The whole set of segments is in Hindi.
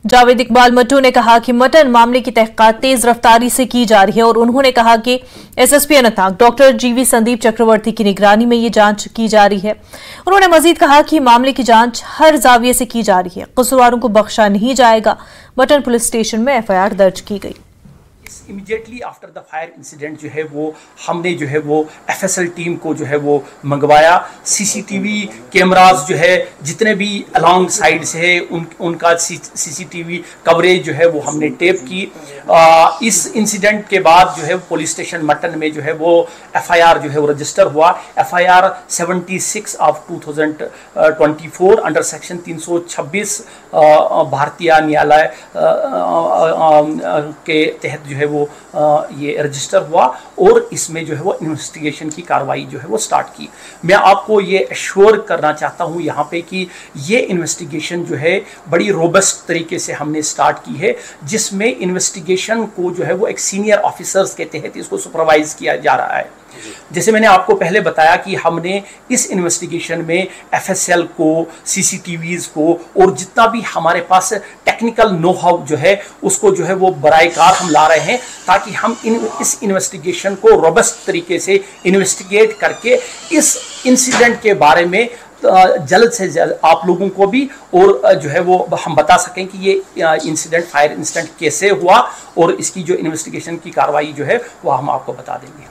जावेद इकबाल मट्टू ने कहा कि मटन मामले की तहकीकात तेज रफ्तारी से की जा रही है और उन्होंने कहा कि एसएसपी अनंतनाग डॉक्टर जीवी संदीप चक्रवर्ती की निगरानी में ये जांच की जा रही है। उन्होंने मजीद कहा कि मामले की जांच हर जाविये से की जा रही है, कसूरवारों को बख्शा नहीं जाएगा। मटन पुलिस स्टेशन में एफआईआर दर्ज की गई। Immediately after the fire incident जो है वो हमने जो है वो एफएसएल टीम को जो है वो मंगवाया। सीसीटीवी कैमरास जो है जितने भी अलॉन्ग साइड से है उनका सीसीटीवी कवरेज जो है वो हमने टेप की। इस इंसिडेंट के बाद जो है पुलिस स्टेशन मटन में जो है वो एफआईआर जो है वो रजिस्टर हुआ। एफआईआर 76 ऑफ 2024 अंडर सेक्शन 326 भारतीय न्यायालय के तहत जो है वो ये रजिस्टर हुआ और इसमें जो है वो इन्वेस्टिगेशन की कार्रवाई जो है वो स्टार्ट की। मैं आपको ये एश्योर करना चाहता हूँ यहाँ पे कि ये इन्वेस्टिगेशन जो है बड़ी रोबस्ट तरीके से हमने स्टार्ट की है, जिसमें इन्वेस्टिगेशन को जो है वो एक सीनियर ऑफिसर्स के तहत इसको सुपरवाइज किया जा रहा है। जैसे मैंने आपको पहले बताया कि हमने इस इन्वेस्टिगेशन में एफएसएल को, सीसीटीवीज को और जितना भी हमारे पास टेक्निकल नो हाउ जो है उसको जो है वो बराएकार हम ला रहे हैं, ताकि हम इस इन्वेस्टिगेशन को रोबस्ट तरीके से इन्वेस्टिगेट करके इस इंसिडेंट के बारे में जल्द से जल्द आप लोगों को भी और जो है वो हम बता सकें कि ये इंसिडेंट फायर इंसिडेंट कैसे हुआ और इसकी जो इन्वेस्टिगेशन की कार्रवाई जो है वो हम आपको बता देंगे।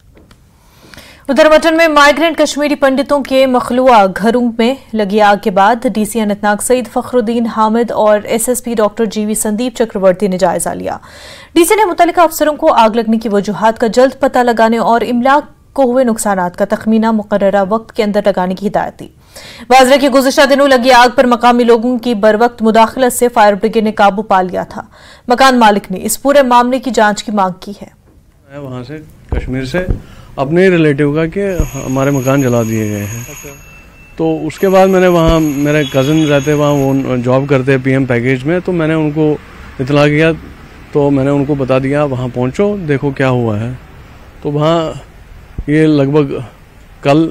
उधर मटन में माइग्रेंट कश्मीरी पंडितों के मखलूआ घरों में लगी आग के बाद डीसी अनंतनाग सईद फखरुद्दीन हामिद और एसएसपी डॉक्टर जीवी संदीप चक्रवर्ती ने जायजा लिया। डीसी ने मुतल्लिका अफसरों को आग लगने की वजूहात का जल्द पता लगाने और इमलाक को हुए नुकसानात का तखमीना मुकर्ररा वक्त के अंदर लगाने की हिदायत दी। वाज़ह है कि गुज़िश्ता दिनों लगी आग पर मकामी लोगों की बरवक्त मुदाखलत से फायर ब्रिगेड ने काबू पा लिया था। मकान मालिक ने इस पूरे मामले की जांच की मांग की है। वहां से कश्मीर से अपने रिलेटिव का कि हमारे मकान जला दिए गए हैं। तो उसके बाद मैंने वहाँ, मेरे कज़न रहते वहाँ, वो जॉब करते हैं पीएम पैकेज में, तो मैंने उनको इतला किया, तो मैंने उनको बता दिया वहाँ पहुँचो, देखो क्या हुआ है। तो वहाँ ये लगभग कल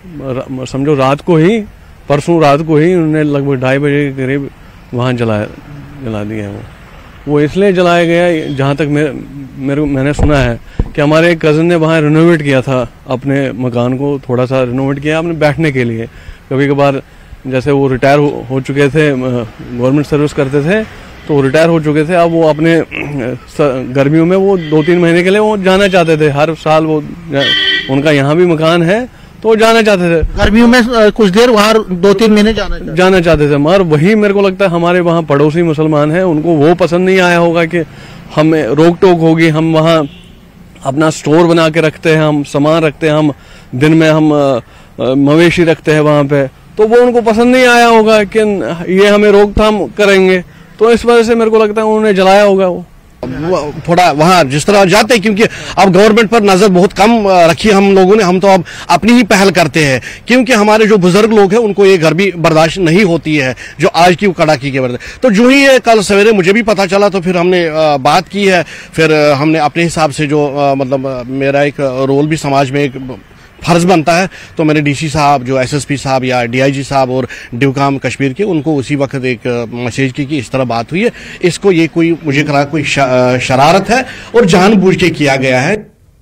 समझो रात को ही, परसों रात को ही उन्होंने लगभग 2:30 बजे के करीब वहाँ जला दिया। वो इसलिए जलाया गया, जहाँ तक मैंने सुना है कि हमारे एक कज़न ने वहाँ रिनोवेट किया था अपने मकान को, थोड़ा सा रिनोवेट किया अपने बैठने के लिए। कभी कभार जैसे वो रिटायर हो चुके थे, गवर्नमेंट सर्विस करते थे, तो रिटायर हो चुके थे। अब वो अपने गर्मियों में वो 2-3 महीने के लिए वो जाना चाहते थे। हर साल वो, उनका यहाँ भी मकान है तो वो जाना चाहते थे गर्मियों में कुछ देर वहाँ 2-3 महीने जाना चाहते थे। मगर वही मेरे को लगता है हमारे वहाँ पड़ोसी मुसलमान हैं, उनको वो पसंद नहीं आया होगा कि हमें रोक टोक होगी। हम वहाँ अपना स्टोर बना के रखते हैं, हम सामान रखते हैं, हम दिन में हम मवेशी रखते हैं वहाँ पे, तो वो उनको पसंद नहीं आया होगा कि ये हमें रोकथाम करेंगे। तो इस वजह से मेरे को लगता है उन्होंने जलाया होगा। वो थोड़ा वहाँ जिस तरह जाते हैं, क्योंकि अब गवर्नमेंट पर नजर बहुत कम रखी हम लोगों ने, हम तो अब अपनी ही पहल करते हैं, क्योंकि हमारे जो बुजुर्ग लोग हैं उनको ये गर्मी बर्दाश्त नहीं होती है जो आज की कड़ाकी के वजह। तो जो ही ये कल सवेरे मुझे भी पता चला, तो फिर हमने बात की है। फिर हमने अपने हिसाब से जो मतलब मेरा एक रोल भी समाज में एक फर्ज बनता है, तो मैंने डीसी साहब, जो एसएसपी साहब या डीआईजी साहब और डिवकाम कश्मीर के, उनको उसी वक्त एक मैसेज की कि इस तरह बात हुई है, इसको ये कोई मुझे कहा कोई शरारत है और जानबूझ के किया गया है।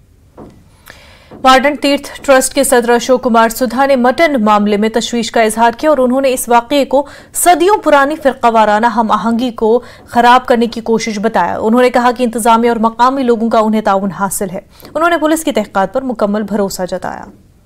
वार्डन तीर्थ ट्रस्ट के सदर अशोक कुमार सुधा ने मटन मामले में तशवीश का इजहार किया और उन्होंने इस वाकये को सदियों पुरानी फिरकावाराना हम आहंगी को खराब करने की कोशिश बताया। उन्होंने कहा कि इंतजामिया और मकामी लोगों का उन्हें ताउन हासिल है। उन्होंने पुलिस की तहकीकात पर मुकम्मल भरोसा जताया।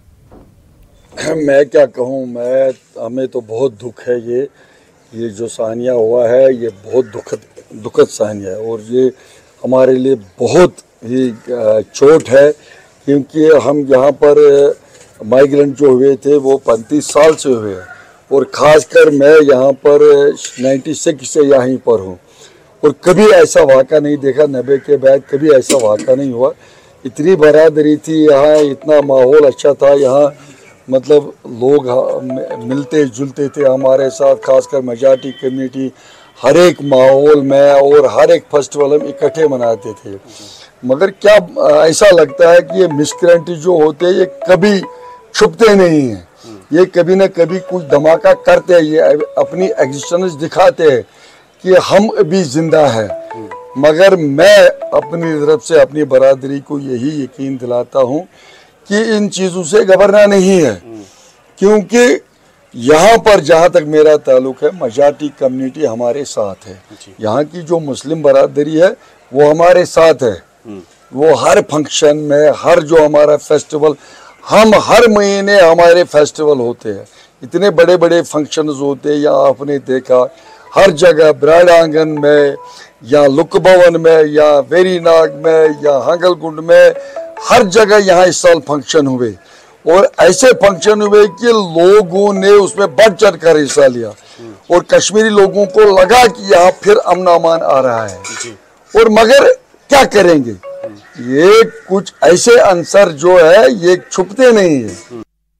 मैं क्या कहूँ, हमें तो बहुत दुख है। ये जो सानिया हुआ है ये बहुत दुखद सानिया है और ये हमारे लिए बहुत ही चोट है, क्योंकि हम यहाँ पर माइग्रेंट जो हुए थे वो 35 साल से हुए हैं और ख़ासकर मैं यहाँ पर 96 से यहीं पर हूँ और कभी ऐसा वाक़ा नहीं देखा। 90 के बाद कभी ऐसा वाक़ा नहीं हुआ। इतनी बरादरी थी यहाँ, इतना माहौल अच्छा था यहाँ, मतलब लोग मिलते जुलते थे हमारे साथ, खासकर मेजॉरिटी कम्युनिटी हर एक माहौल में और हर एक फेस्टिवल हम इकट्ठे मनाते थे। मगर क्या ऐसा लगता है कि ये मिसक्रेंट जो होते हैं ये कभी छुपते नहीं हैं, ये कभी ना कभी कुछ धमाका करते हैं, ये अपनी एग्जिस्टेंस दिखाते हैं कि हम अभी जिंदा है, मगर मैं अपनी तरफ से अपनी बरादरी को यही यकीन दिलाता हूँ कि इन चीज़ों से घबराना नहीं है, क्योंकि यहाँ पर जहाँ तक मेरा ताल्लुक है मजाटी कम्युनिटी हमारे साथ है। यहाँ की जो मुस्लिम बरादरी है वो हमारे साथ है। वो हर फंक्शन में, हर जो हमारा फेस्टिवल, हम हर महीने हमारे फेस्टिवल होते हैं, इतने बड़े बड़े फंक्शंस होते हैं। यहाँ आपने देखा हर जगह ब्राड आंगन में या लुक भवन में या वेरीनाग में या हांगलकुंड में, हर जगह यहाँ इस साल फंक्शन हुए और ऐसे फंक्शन हुए कि लोगों ने उसमें बढ़ चढ़ कर हिस्सा लिया और कश्मीरी लोगों को लगा कि यहाँ फिर अमन अमान आ रहा है। और मगर क्या करेंगे, ये कुछ ऐसे अंसर जो है ये छुपते नहीं है।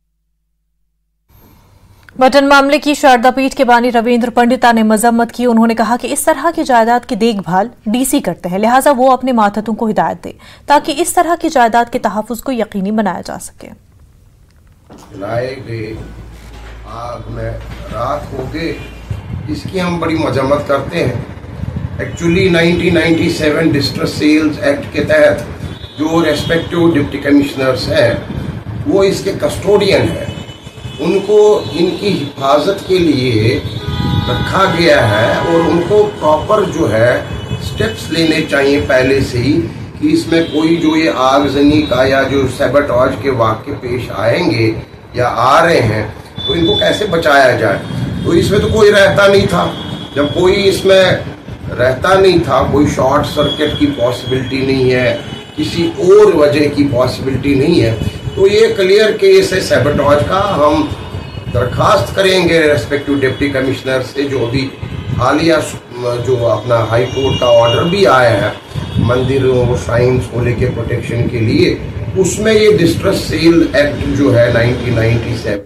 बटन मामले की शारदा पीठ के बानी रविंद्र पंडिता ने मजम्मत की। उन्होंने कहा कि इस तरह की जायदाद की देखभाल डीसी करते हैं, लिहाजा वो अपने मातहतों को हिदायत दे ताकि इस तरह की जायदाद के तहफ्फुज को यकीनी बनाया जा सके। जलाए गए आग में राख हो गए, इसकी हम बड़ी मजम्मत करते हैं। एक्चुअली 1997 डिस्ट्रेस सेल्स एक्ट के तहत जो रेस्पेक्टिव डिप्टी कमिश्नर्स हैं वो इसके कस्टोडियन हैं, उनको इनकी हिफाजत के लिए रखा गया है और उनको प्रॉपर जो है स्टेप्स लेने चाहिए पहले से ही कि इसमें कोई जो ये आगजनी का या जो सैबोटाज के वाक़े पेश आएंगे या आ रहे हैं तो इनको कैसे बचाया जाए। तो इसमें तो कोई रहता नहीं था, जब कोई इसमें रहता नहीं था, कोई शॉर्ट सर्किट की पॉसिबिलिटी नहीं है, किसी और वजह की पॉसिबिलिटी नहीं है, तो ये क्लियर केस है सैबोटाज का। हम दरखास्त करेंगे रेस्पेक्टिव डिप्टी कमिश्नर से, जो अभी हालिया जो अपना हाई कोर्ट का ऑर्डर भी आया है मंदिरों और श्राइन्स को लेके प्रोटेक्शन के लिए, उसमें ये डिस्ट्रेस सेल एक्ट जो है 1997।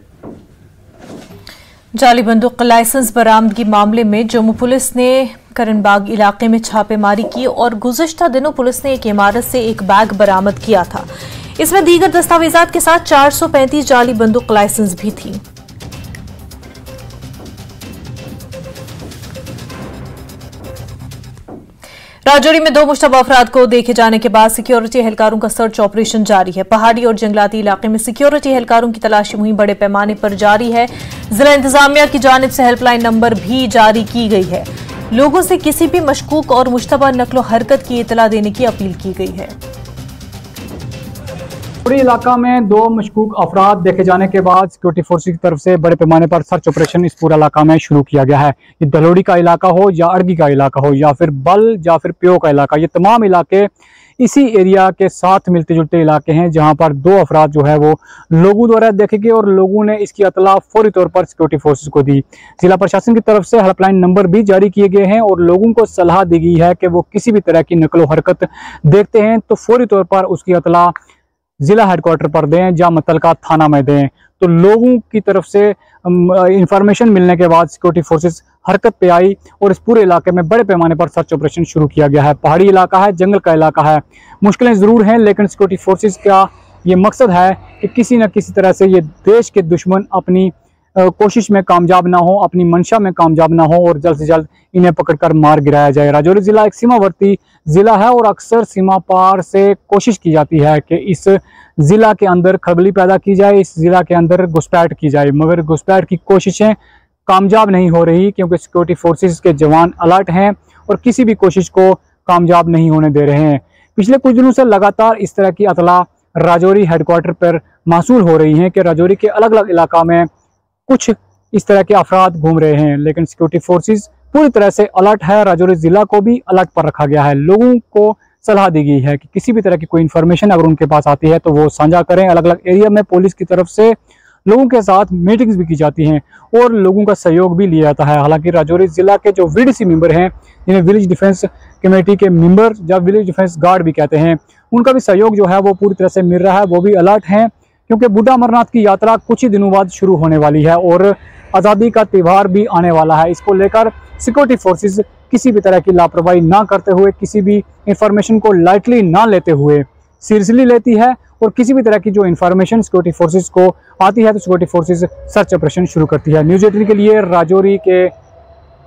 जाली बंदूक लाइसेंस बरामदगी मामले में जम्मू पुलिस ने करणबाग इलाके में छापेमारी की और गुज़िश्ता दिनों पुलिस ने एक इमारत से एक बैग बरामद किया था। इसमें दीगर दस्तावेजात के साथ 435 जाली बंदूक लाइसेंस भी थी। राजौरी में 2 मुश्तबा अफराद को देखे जाने के बाद सिक्योरिटी एहलकारों का सर्च ऑपरेशन जारी है। पहाड़ी और जंगलाती इलाके में सिक्योरिटी एहलकारों की तलाशी मुहिम बड़े पैमाने पर जारी है। जिला इंतजामिया की जानिब से हेल्पलाइन नंबर भी जारी की गई है। लोगों से किसी भी मशकूक और मुश्तबा नकलो हरकत की इतला देने की अपील की गई है। पूरे इलाका में 2 मशकूक अफराद देखे जाने के बाद सिक्योरिटी फोर्सेस की तरफ से बड़े पैमाने पर सर्च ऑपरेशन इस पूरा इलाका में शुरू किया गया है। ये दलोड़ी का इलाका हो या अड़गी का इलाका हो या फिर बल या फिर प्यो का इलाका, ये तमाम इलाके इसी एरिया के साथ मिलते जुलते इलाके हैं जहां पर 2 अफराद जो है वो लोगों द्वारा देखे गए और लोगों ने इसकी इतला फौरी तौर पर सिक्योरिटी फोर्सेस को दी। जिला प्रशासन की तरफ से हेल्पलाइन नंबर भी जारी किए गए हैं और लोगों को सलाह दी गई है कि वो किसी भी तरह की नकलो हरकत देखते हैं तो फौरी तौर पर उसकी इतला जिला हेडक्वार्टर पर दें या मुतलका थाना में दें। तो लोगों की तरफ से इंफॉर्मेशन मिलने के बाद सिक्योरिटी फोर्सेस हरकत पे आई और इस पूरे इलाके में बड़े पैमाने पर सर्च ऑपरेशन शुरू किया गया है। पहाड़ी इलाका है, जंगल का इलाका है, मुश्किलें ज़रूर हैं, लेकिन सिक्योरिटी फोर्सेस का ये मकसद है कि किसी न किसी तरह से ये देश के दुश्मन अपनी कोशिश में कामयाब ना हो, अपनी मंशा में कामयाब ना हो और जल्द से जल्द इन्हें पकड़कर मार गिराया जाए। राजौरी ज़िला एक सीमावर्ती ज़िला है और अक्सर सीमा पार से कोशिश की जाती है कि इस ज़िला के अंदर खलबली पैदा की जाए, इस ज़िला के अंदर घुसपैठ की जाए, मगर घुसपैठ की कोशिशें कामयाब नहीं हो रही क्योंकि सिक्योरिटी फोर्सेस के जवान अलर्ट हैं और किसी भी कोशिश को कामयाब नहीं होने दे रहे हैं। पिछले कुछ दिनों से लगातार इस तरह की इतला राजौरी हेडक्वार्टर पर मासूल हो रही हैं कि राजौरी के अलग अलग इलाका में कुछ इस तरह के अफराद घूम रहे हैं, लेकिन सिक्योरिटी फोर्सेस पूरी तरह से अलर्ट है। राजौरी ज़िला को भी अलर्ट पर रखा गया है। लोगों को सलाह दी गई है कि किसी भी तरह की कोई इन्फॉर्मेशन अगर उनके पास आती है तो वो साझा करें। अलग अलग एरिया में पुलिस की तरफ से लोगों के साथ मीटिंग्स भी की जाती हैं और लोगों का सहयोग भी लिया जाता है। हालांकि राजौरी ज़िला के जो VDC मेंबर हैं, जिन्हें विलेज डिफेंस कमेटी के मेंबर या विलेज डिफेंस गार्ड भी कहते हैं, उनका भी सहयोग जो है वो पूरी तरह से मिल रहा है। वो भी अलर्ट हैं क्योंकि बूढ़ा अमरनाथ की यात्रा कुछ ही दिनों बाद शुरू होने वाली है और आज़ादी का त्यौहार भी आने वाला है। इसको लेकर सिक्योरिटी फोर्सेस किसी भी तरह की लापरवाही ना करते हुए, किसी भी इंफॉर्मेशन को लाइटली ना लेते हुए सीरियसली लेती है और किसी भी तरह की जो इंफॉर्मेशन सिक्योरिटी फोर्सेस को आती है तो सिक्योरिटी फोर्सेस सर्च ऑपरेशन शुरू करती है। न्यूज़ 18 के लिए राजौरी के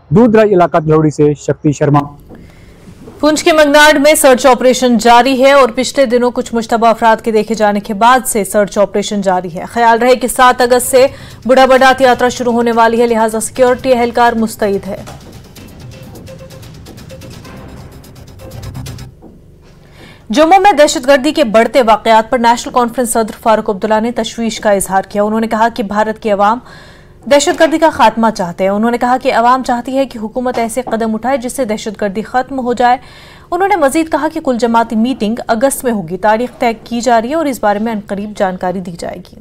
दूर दराज इलाका धलोड़ी से शक्ति शर्मा। पुंछ के मंगनाड में सर्च ऑपरेशन जारी है और पिछले दिनों कुछ मुश्तबा अफराद के देखे जाने के बाद से सर्च ऑपरेशन जारी है। ख्याल रहे कि 7 अगस्त से बूढ़ा बरात यात्रा शुरू होने वाली है, लिहाजा सिक्योरिटी एहलकार मुस्तैद है। जम्मू में दहशतगर्दी के बढ़ते वाकयात पर नेशनल कॉन्फ्रेंस सदर फारूक अब्दुल्ला ने तशवीश का इजहार किया। उन्होंने कहा कि भारत की अवाम दहशतगर्दी का खात्मा चाहते हैं। उन्होंने कहा कि अवाम चाहती है कि हुकूमत ऐसे कदम उठाए जिससे दहशतगर्दी खत्म हो जाए। उन्होंने मजीद कहा कि कुल जमाती मीटिंग अगस्त में होगी, तारीख तय की जा रही है और इस बारे में अनकरीब जानकारी दी जाएगी।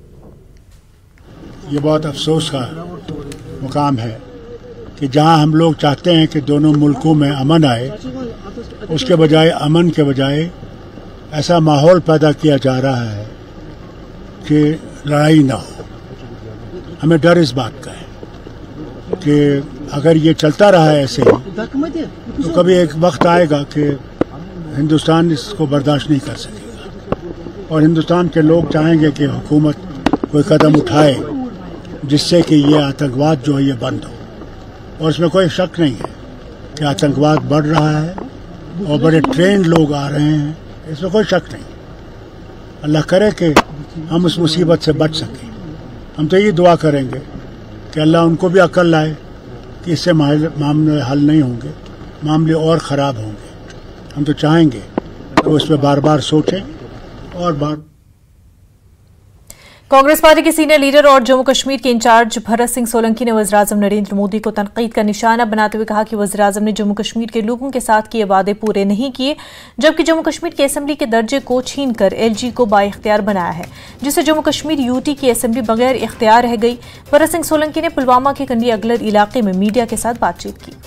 ये बहुत अफसोस का मुकाम है कि जहां हम लोग चाहते हैं कि दोनों मुल्कों में अमन आए, उसके बजाय अमन के बजाय ऐसा माहौल पैदा किया जा रहा है कि लड़ाई ना हो। हमें डर इस बात का है कि अगर ये चलता रहा है ऐसे ही तो कभी एक वक्त आएगा कि हिंदुस्तान इसको बर्दाश्त नहीं कर सकेगा और हिंदुस्तान के लोग चाहेंगे कि हुकूमत कोई कदम उठाए जिससे कि ये आतंकवाद जो है ये बंद हो। और इसमें कोई शक नहीं है कि आतंकवाद बढ़ रहा है और बड़े ट्रेंड लोग आ रहे हैं, इसमें कोई शक नहीं। अल्लाह करे कि हम उस मुसीबत से बच सकें। हम तो ये दुआ करेंगे कि अल्लाह उनको भी अकल लाए कि इससे मामले हल नहीं होंगे, मामले और ख़राब होंगे। हम तो चाहेंगे कि उस पर बार बार सोचें और बार। कांग्रेस पार्टी के सीनियर लीडर और जम्मू कश्मीर के इंचार्ज भरत सिंह सोलंकी ने वज़ीर-ए-आज़म नरेंद्र मोदी को तनकीद का निशाना बनाते हुए कहा कि वज़ीर-ए-आज़म ने जम्मू कश्मीर के लोगों के साथ किए वादे पूरे नहीं किए, जबकि जम्मू कश्मीर की असेंबली के दर्जे को छीनकर एलजी को बाइख्तियार बनाया है, जिससे जम्मू कश्मीर यूटी की असेंबली बगैर इख्तियार रह गई। भरत सिंह सोलंकी ने पुलवामा के कंडी अगलर इलाके में मीडिया के साथ बातचीत की।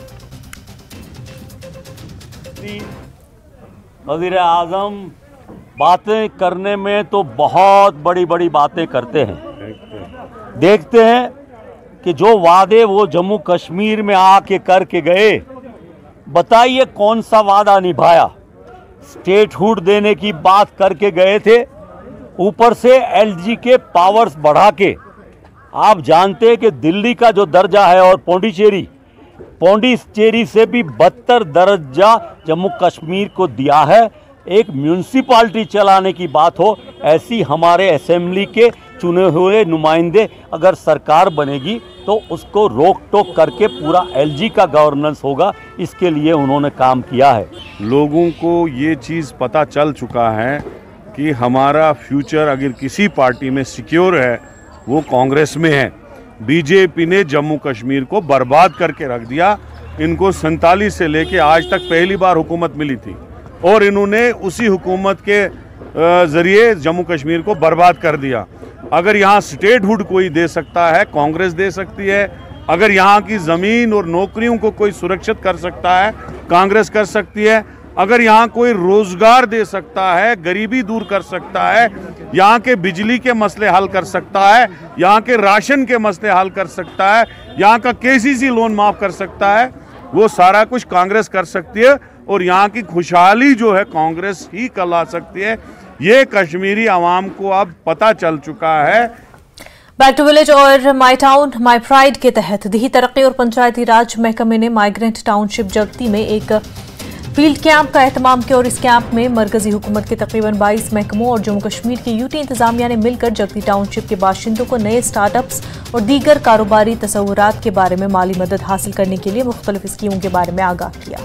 वज़ीर-ए-आज़म बातें करने में तो बहुत बड़ी बड़ी बातें करते हैं, देखते हैं कि जो वादे वो जम्मू कश्मीर में आके करके गए, बताइए कौन सा वादा निभाया। स्टेटहुड देने की बात करके गए थे, ऊपर से एलजी के पावर्स बढ़ा के। आप जानते हैं कि दिल्ली का जो दर्जा है और पौंडीचेरी से भी बदतर दर्जा जम्मू कश्मीर को दिया है। एक म्यूनसिपालिटी चलाने की बात हो, ऐसी हमारे असेंबली के चुने हुए नुमाइंदे अगर सरकार बनेगी तो उसको रोक टोक करके पूरा एलजी का गवर्नेंस होगा, इसके लिए उन्होंने काम किया है। लोगों को ये चीज़ पता चल चुका है कि हमारा फ्यूचर अगर किसी पार्टी में सिक्योर है वो कांग्रेस में है। बीजेपी ने जम्मू कश्मीर को बर्बाद करके रख दिया। इनको 47 से लेके आज तक पहली बार हुकूमत मिली थी और इन्होंने उसी हुकूमत के ज़रिए जम्मू कश्मीर को बर्बाद कर दिया। अगर यहाँ स्टेटहुड कोई दे सकता है, कांग्रेस दे सकती है। अगर यहाँ की ज़मीन और नौकरियों को कोई सुरक्षित कर सकता है, कांग्रेस कर सकती है। अगर यहाँ कोई रोज़गार दे सकता है, गरीबी दूर कर सकता है, यहाँ के बिजली के मसले हल कर सकता है, यहाँ के राशन के मसले हल कर सकता है, यहाँ का केसीसी लोन माफ़ कर सकता है, वो सारा कुछ कांग्रेस कर सकती है और यहाँ की खुशहाली जो है कांग्रेस ही कर ला सकती है। ये कश्मीरी आवाम को अब पता चल चुका है। बैक टू विलेज और माई टाउन माई प्राइड के तहत दिही तरक्की और पंचायती राज महकमे ने माइग्रेंट टाउनशिप जगती में एक फील्ड कैंप का एहतमाम किया और इस कैंप में मरकजी हुकूमत के तकरीबन 22 महकमों और जम्मू कश्मीर की यूटी इंतजामिया ने मिलकर जगती टाउनशिप के बाशिंदों को नए स्टार्टअप्स और दीगर कारोबारी तसव्वुरात के बारे में माली मदद हासिल करने के लिए मुख्तलिफ स्कीमों के बारे में आगाह किया।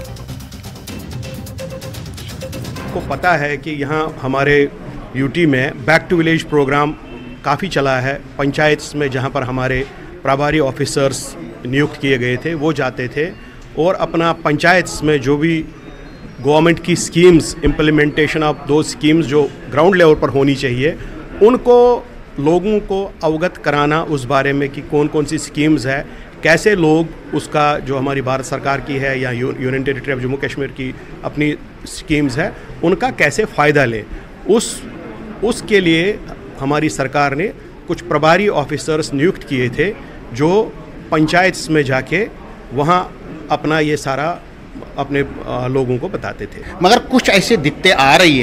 को पता है कि यहाँ हमारे यूटी में बैक टू विलेज प्रोग्राम काफ़ी चला है। पंचायत में जहाँ पर हमारे प्रभारी ऑफिसर्स नियुक्त किए गए थे वो जाते थे और अपना पंचायत में जो भी गवर्नमेंट की schemes, implementation of those schemes जो ग्राउंड लेवल पर होनी चाहिए, उनको लोगों को अवगत कराना उस बारे में कि कौन कौन सी स्कीम्स है, कैसे लोग उसका जो हमारी भारत सरकार की है या union territory of Jammu Kashmir की अपनी स्कीम्स है उनका कैसे फ़ायदा लें। उसके लिए हमारी सरकार ने कुछ प्रभारी ऑफिसर्स नियुक्त किए थे जो पंचायत में जाके वहाँ अपना ये सारा अपने लोगों को बताते थे। मगर कुछ ऐसे दिक्कतें आ रही है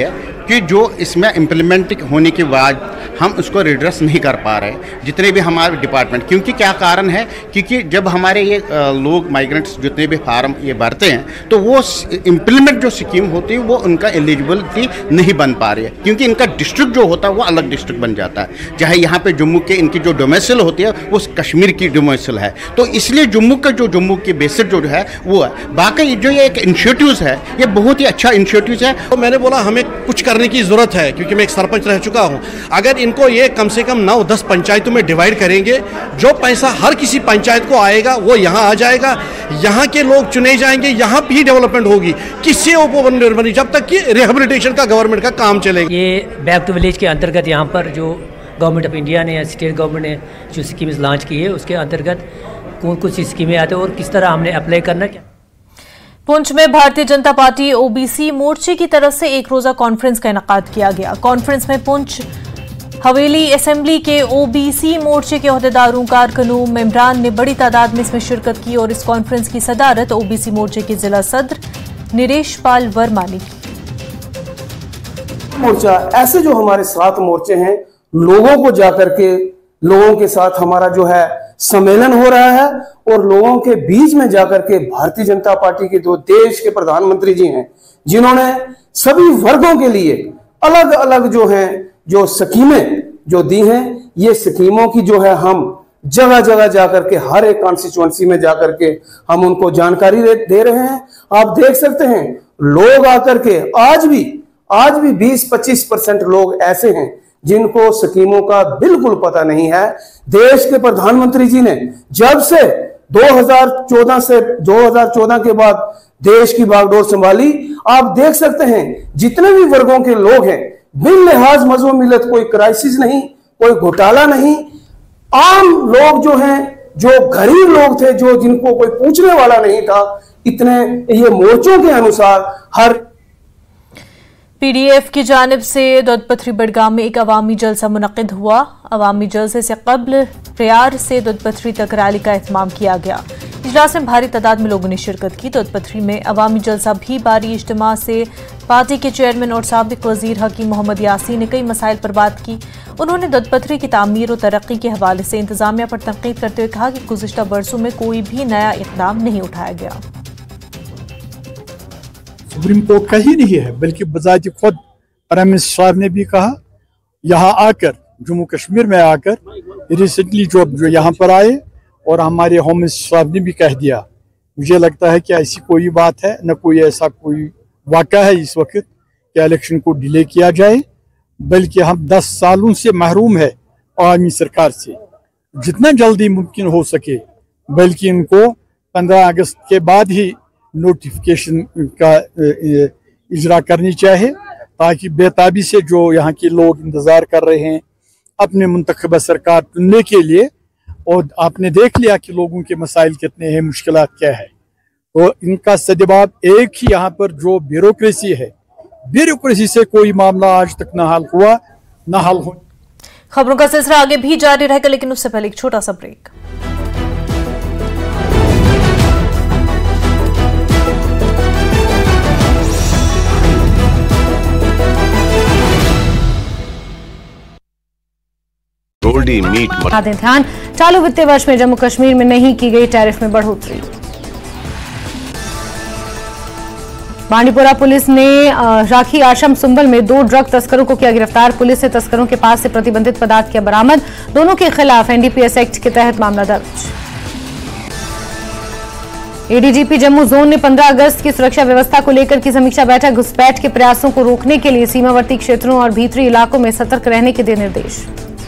कि जो इसमें इम्प्लीमेंट होने के बाद हम उसको रिड्रेस नहीं कर पा रहे जितने भी हमारे डिपार्टमेंट, क्योंकि क्या कारण है, क्योंकि जब हमारे ये लोग माइग्रेंट्स जितने भी फार्म ये भरते हैं तो वो इम्प्लीमेंट जो स्कीम होती है वो उनका एलिजिबिलिटी नहीं बन पा रही है, क्योंकि इनका डिस्ट्रिक्ट जो होता है वो अलग डिस्ट्रिक्ट बन जाता है। चाहे यहाँ पे जम्मू के इनकी जो डोमेसिल होती है वो कश्मीर की डोमेसिल है, तो इसलिए जम्मू के बेसिस जो है वो है। बाकी जो ये एक इनिशिएटिव है ये बहुत ही अच्छा इनिशिएटिव है। तो मैंने बोला हमें कुछ करने की जरूरत है, क्योंकि मैं एक सरपंच रह चुका हूँ। अगर इनको ये कम से कम 9-10 पंचायतों में डिवाइड करेंगे, जो पैसा हर किसी पंचायत को आएगा वो यहाँ आ जाएगा, यहाँ के लोग चुने जाएंगे, यहाँ भी डेवलपमेंट होगी, किसी उपनिर्भर नहीं, जब तक कि रिहेबिलिटेशन का गवर्नमेंट का काम चलेगा। ये बैक टू विलेज के अंतर्गत यहाँ पर जो गवर्नमेंट ऑफ इंडिया ने या स्टेट गवर्नमेंट ने जो स्कीम्स लॉन्च की है उसके अंतर्गत कौन कौन सी स्कीमें आती है और किस तरह हमने अप्लाई करना क्या। पुंछ में भारतीय जनता पार्टी ओबीसी मोर्चे की तरफ से एक रोजा कॉन्फ्रेंस का इनेकाद किया गया। कॉन्फ्रेंस में पुंछ हवेली असेंबली के ओबीसी मोर्चे के ओहदेदारों, कारकुनों, मेंबरान ने बड़ी तादाद में इसमें शिरकत की और इस कॉन्फ्रेंस की सदारत ओबीसी मोर्चे के जिला सदर निरेश पाल वर्मा ने की। मोर्चा ऐसे जो हमारे 7 मोर्चे हैं, लोगों को जाकर के लोगों के साथ हमारा जो है सम्मेलन हो रहा है और लोगों के बीच में जाकर के भारतीय जनता पार्टी के जो देश के प्रधानमंत्री जी हैं, जिन्होंने सभी वर्गों के लिए अलग अलग जो हैं जो स्कीमें जो दी हैं, ये स्कीमों की जो है हम जगह जगह जाकर के हर एक कॉन्स्टिट्यूएंसी में जाकर के हम उनको जानकारी दे रहे हैं। आप देख सकते हैं लोग आकर के आज भी 20-25% लोग ऐसे हैं जिनको स्कीमों का बिल्कुल पता नहीं है। देश के प्रधानमंत्री जी ने जब से 2014 के बाद देश की बागडोर संभाली, आप देख सकते हैं जितने भी वर्गों के लोग हैं, बिन लिहाज मजहब मिलत कोई क्राइसिस नहीं, कोई घोटाला नहीं। आम लोग जो हैं, जो गरीब लोग थे, जो जिनको कोई पूछने वाला नहीं था, इतने ये मोर्चों के अनुसार हर पीडीएफ की जानिब से दुधपथरी बडगाम में एक अवामी जलसा मुनक्किद हुआ। अवामी जलसे से कबल प्रयार से दुधपथरी तक रैली का एहतमाम किया गया। इजलास में भारी तादाद में लोगों ने शिरकत की। दुधपथरी में अवामी जलसा भी बारी इज्तिमा से पार्टी के चेयरमैन और साबिक वजीर हकीम मोहम्मद यासीन ने कई मसाइल पर बात की। उन्होंने दुधपथरी की तामीर और तरक्की के हवाले से इंतजामिया पर तनकीद करते हुए कहा कि गुज़िश्ता बरसों में कोई भी नया इक़दाम नहीं उठाया गया। सुप्रीम कोर्ट का ही नहीं है, बल्कि बजाय खुद प्राइम मिनिस्टर साहब ने भी कहा, यहाँ आकर जम्मू कश्मीर में आकर रिसेंटली जो यहाँ पर आए और हमारे होम मिनिस्टर साहब ने भी कह दिया। मुझे लगता है कि ऐसी कोई बात है न कोई ऐसा कोई वाक़ा है इस वक्त कि इलेक्शन को डिले किया जाए, बल्कि हम 10 सालों से महरूम है आवामी सरकार से। जितना जल्दी मुमकिन हो सके, बल्कि इनको 15 अगस्त के बाद ही नोटिफिकेशन का इजरा करनी चाहिए, ताकि बेताबी से जो यहाँ के लोग इंतज़ार कर रहे हैं अपने मुंतखबा सरकार चुनने के लिए, और आपने देख लिया कि लोगों के मसाइल कितने हैं, मुश्किलात क्या है, तो इनका सजवाब एक ही यहाँ पर जो ब्यूरोक्रेसी है, ब्यूरोक्रेसी से कोई मामला आज तक ना हल हुआ ना हल हो। खबरों का सिलसिला आगे भी जारी रहेगा, लेकिन उससे पहले एक छोटा सा ब्रेक। ध्यान, चालू वित्तीय वर्ष में जम्मू कश्मीर में नहीं की गई टैरिफ में बढ़ोतरी। बांडीपुरा पुलिस ने राखी आश्रम सुंबल में 2 ड्रग तस्करों को किया गिरफ्तार। पुलिस ने तस्करों के पास से प्रतिबंधित पदार्थ किया बरामद। दोनों के खिलाफ एनडीपीएस एक्ट के तहत मामला दर्ज। एडीजीपी जम्मू जोन ने 15 अगस्त की सुरक्षा व्यवस्था को लेकर की समीक्षा बैठक। घुसपैठ के प्रयासों को रोकने के लिए सीमावर्ती क्षेत्रों और भीतरी इलाकों में सतर्क रहने के दिए निर्देश।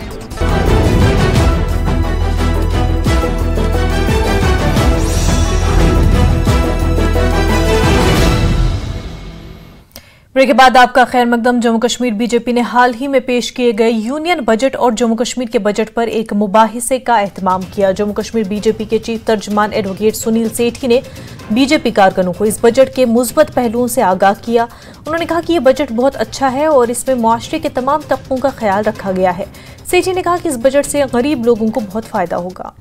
ब्रेक के बाद आपका खैर मकदम। जम्मू कश्मीर बीजेपी ने हाल ही में पेश किए गए यूनियन बजट और जम्मू कश्मीर के बजट पर एक मुबाहिसे का एहतमाम किया। जम्मू कश्मीर बीजेपी के चीफ तर्जुमान एडवोकेट सुनील सेठी ने बीजेपी कारकुनों को इस बजट के मुस्बत पहलुओं से आगाह किया। उन्होंने कहा कि यह बजट बहुत अच्छा है और इसमें मुआशरे के तमाम तबकों का ख्याल रखा गया है। सेठी ने कहा कि इस बजट से गरीब लोगों को बहुत फायदा होगा।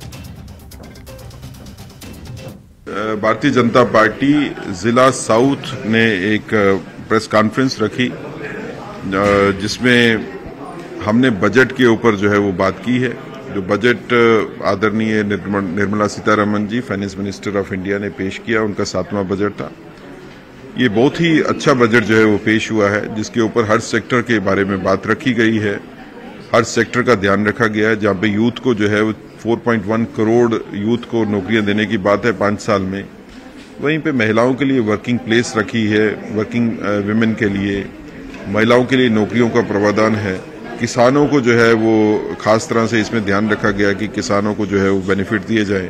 भारतीय जनता पार्टी जिला साउथ ने एक प्रेस कॉन्फ्रेंस रखी जिसमें हमने बजट के ऊपर जो है वो बात की है। जो बजट आदरणीय Nirmala Sitharaman ji finance minister of India ने पेश किया, उनका 7वां बजट था। ये बहुत ही अच्छा बजट जो है वो पेश हुआ है, जिसके ऊपर हर सेक्टर के बारे में बात रखी गई है, हर सेक्टर का ध्यान रखा गया है। जहाँ पे यूथ को जो है वो 4.1 करोड़ यूथ को नौकरियां देने की बात है 5 साल में, वहीं पे महिलाओं के लिए वर्किंग प्लेस रखी है, वर्किंग विमेन के लिए, महिलाओं के लिए नौकरियों का प्रावधान है। किसानों को जो है वो खास तरह से इसमें ध्यान रखा गया कि किसानों को जो है वो बेनिफिट दिए जाए।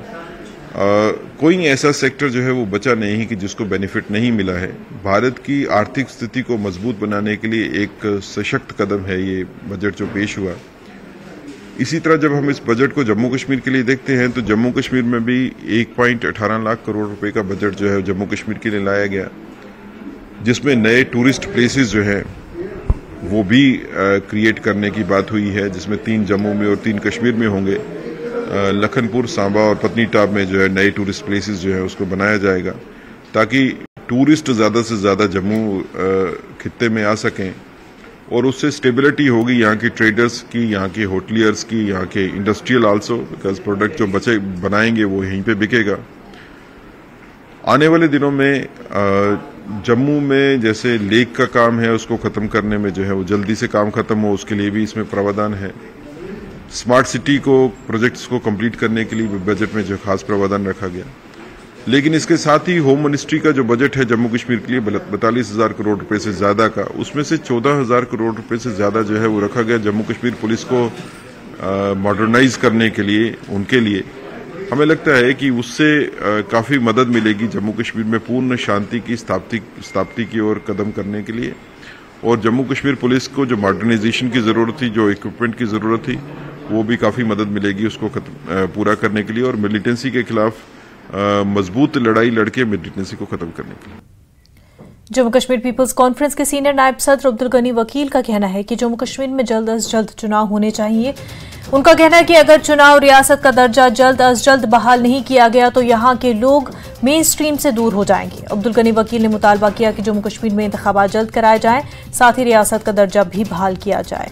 कोई ऐसा सेक्टर जो है वो बचा नहीं कि जिसको बेनिफिट नहीं मिला है। भारत की आर्थिक स्थिति को मजबूत बनाने के लिए एक सशक्त कदम है ये बजट जो पेश हुआ। इसी तरह जब हम इस बजट को जम्मू कश्मीर के लिए देखते हैं तो जम्मू कश्मीर में भी 1.18 लाख करोड़ रुपए का बजट जो है जम्मू कश्मीर के लिए लाया गया, जिसमें नए टूरिस्ट प्लेसेस जो हैं वो भी क्रिएट करने की बात हुई है, जिसमें 3 जम्मू में और 3 कश्मीर में होंगे। लखनपुर, सांबा और पत्नीटाप में जो है नए टूरिस्ट प्लेसेस जो है उसको बनाया जाएगा, ताकि टूरिस्ट ज़्यादा से ज़्यादा जम्मू खित्ते में आ सकें और उससे स्टेबिलिटी होगी यहाँ की ट्रेडर्स की, यहाँ के होटलियर्स की, यहाँ के इंडस्ट्रियल आल्सो, बिकॉज प्रोडक्ट जो बचे बनाएंगे वो यहीं पे बिकेगा। आने वाले दिनों में जम्मू में जैसे लेक का काम है उसको ख़त्म करने में जो है वो जल्दी से काम ख़त्म हो, उसके लिए भी इसमें प्रावधान है। स्मार्ट सिटी को प्रोजेक्ट्स को कंप्लीट करने के लिए बजट में जो खास प्रावधान रखा गया। लेकिन इसके साथ ही होम मिनिस्ट्री का जो बजट है जम्मू कश्मीर के लिए 42,000 करोड़ रुपए से ज्यादा का, उसमें से 14,000 करोड़ रुपए से ज्यादा जो है वो रखा गया जम्मू कश्मीर पुलिस को मॉडर्नाइज करने के लिए। उनके लिए हमें लगता है कि उससे काफी मदद मिलेगी जम्मू कश्मीर में पूर्ण शांति की स्थापना की ओर कदम करने के लिए। और जम्मू कश्मीर पुलिस को जो मॉडर्नाइजेशन की जरूरत थी, जो इक्विपमेंट की जरूरत थी, वो भी काफी मदद मिलेगी उसको पूरा करने के लिए और मिलिटेंसी के खिलाफ मजबूत लड़ाई लड़के मिलिटेंसी को खत्म करने के लिए। जम्मू कश्मीर पीपल्स कॉन्फ्रेंस के सीनियर नायब सदर अब्दुल गनी वकील का कहना है कि जम्मू कश्मीर में जल्द अज जल्द चुनाव होने चाहिए। उनका कहना है कि अगर चुनाव रियासत का दर्जा जल्द अज जल्द बहाल नहीं किया गया तो यहाँ के लोग मेन स्ट्रीम से दूर हो जाएंगे। अब्दुल गनी वकील ने मुतालबा किया कि जम्मू कश्मीर में इंतखाबात जल्द कराए जाएं, साथ ही रियासत का दर्जा भी बहाल किया जाए।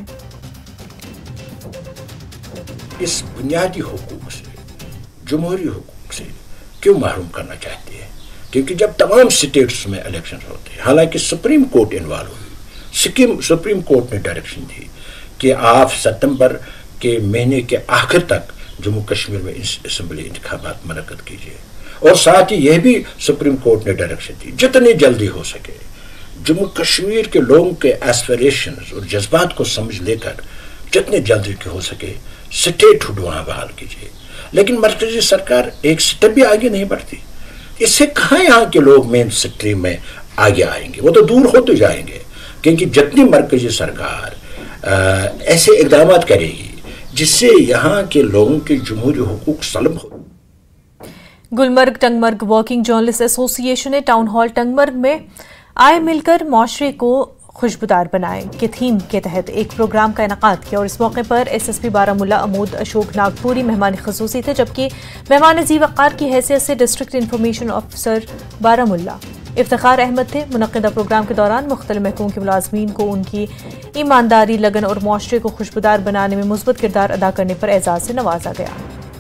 इस बुनियादी हुकूक से, जमहूरी हुकूक से क्यों महरूम करना चाहती है? क्योंकि जब तमाम स्टेट्स में इलेक्शन होते हैं, हालांकि सुप्रीम कोर्ट इन्वॉल्व हुई, सुप्रीम कोर्ट ने डायरेक्शन दी कि आप सितंबर के महीने के आखिर तक जम्मू कश्मीर में असेंबली इंतखाबात मुनक्कद कीजिए। और साथ ही यह भी सुप्रीम कोर्ट ने डायरेक्शन दी जितनी जल्दी हो सके जम्मू कश्मीर के लोगों के एस्पिरेशंस और जज्बात को समझ लेकर जितने जल्दी हो सके स्टेटहुड वहां बहाल कीजिए। लेकिन मरकजी सरकार एक स्टेप भी आगे नहीं बढ़ती। इससे कहाँ यहाँ के लोग मेन स्ट्रीम में आगे आएंगे? वो तो दूर होते जाएंगे, क्योंकि जितनी मरकजी सरकार ऐसे इकदाम करेगी जिससे यहाँ के लोगों के जमहूरी हुकूक सल्ब हो। Gulmarg Tangmarg working journalist association ने टाउन हॉल टंगमर्ग में आए मिलकर मुआशरे को खुशबूदार बनाए के थीम के तहत एक प्रोग्राम का इनेकाद किया और इस मौके पर एसएसपी बारामुल्ला अमोद अशोक नागपुरी मेहमान खसूसी थे, जबकि मेहमान जी वक़ार की हैसियत से district information officer Baramulla Iftikhar Ahmad थे। मुनक़्क़िदा प्रोग्राम के दौरान मुख्तलिफ महकमों के मुलाज़मीन को उनकी ईमानदारी, लगन और मुआशरे को खुशबूदार बनाने में मुस्बत किरदार अदा करने पर एजाज़ से नवाजा गया।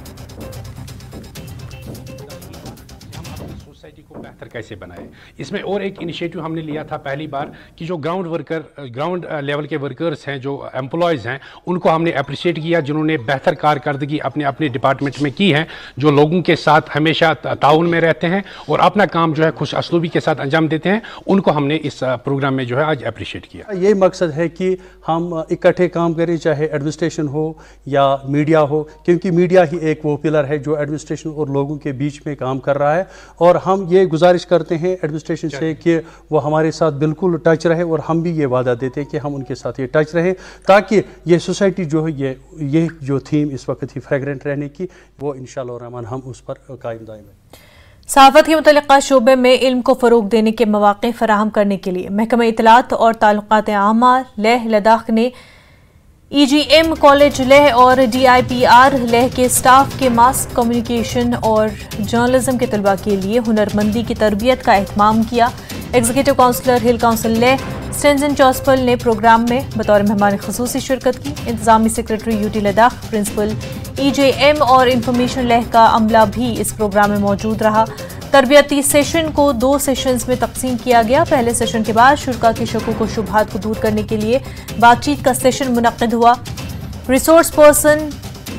बेहतर कैसे बनाए, इसमें और एक इनिशिएटिव हमने लिया था पहली बार कि जो ग्राउंड लेवल के वर्कर्स हैं, जो एम्प्लॉयज़ हैं, उनको हमने अप्रिशिएट किया जिन्होंने बेहतर कारकर्दगी अपने अपने डिपार्टमेंट में की है, जो लोगों के साथ हमेशा ताउन में रहते हैं और अपना काम जो है खुश असलूबी के साथ अंजाम देते हैं, उनको हमने इस प्रोग्राम में जो है आज अप्रिशिएट किया। ये मकसद है कि हम इकट्ठे काम करें, चाहे एडमिनिस्ट्रेशन हो या मीडिया हो, क्योंकि मीडिया ही एक वो पिलर है जो एडमिनिस्ट्रेशन और लोगों के बीच में काम कर रहा है। और हम ये गुजारिश करते हैं एडमिनिस्ट्रेशन से कि वो हमारे साथ बिल्कुल टच रहे और हम भी ये वादा देते हैं कि हम उनके साथ ये टच रहें, ताकि ये सोसाइटी जो है ये जो थीम इस वक्त ही फ्रेगरेंट रहने की, वो इंशाअल्लाह रहमान हम उस पर कायम दायम है। सहाफ़त के मुतल्लिक़ा शोबे में इल्म को फ़रोग़ देने के मौक़े फराहम करने के लिए महकमा इत्तलात और ताल्लुक़ात आमा लेह लद्दाख ने EGM कॉलेज लेह और DIPR लेह के स्टाफ के मास कम्युनिकेशन और जर्नलिज्म के तलबा के लिए हुनरमंदी की तरबियत का एहतमाम किया। Executive councillor hill council Leh Stanzin Chospel ने प्रोग्राम में बतौर मेहमान खुसूसी शिरकत की। इंतजामी secretary UT Ladakh, principal EJM और इंफॉर्मेशन लैब का अमला भी इस प्रोग्राम में मौजूद रहा। तरबियती सेशन को 2 सेशंस में तकसीम किया गया। पहले सेशन के बाद शुरा के शकूक व शुबहात को दूर करने के लिए बातचीत का सेशन मुनक्किद हुआ। रिसोर्स पर्सन,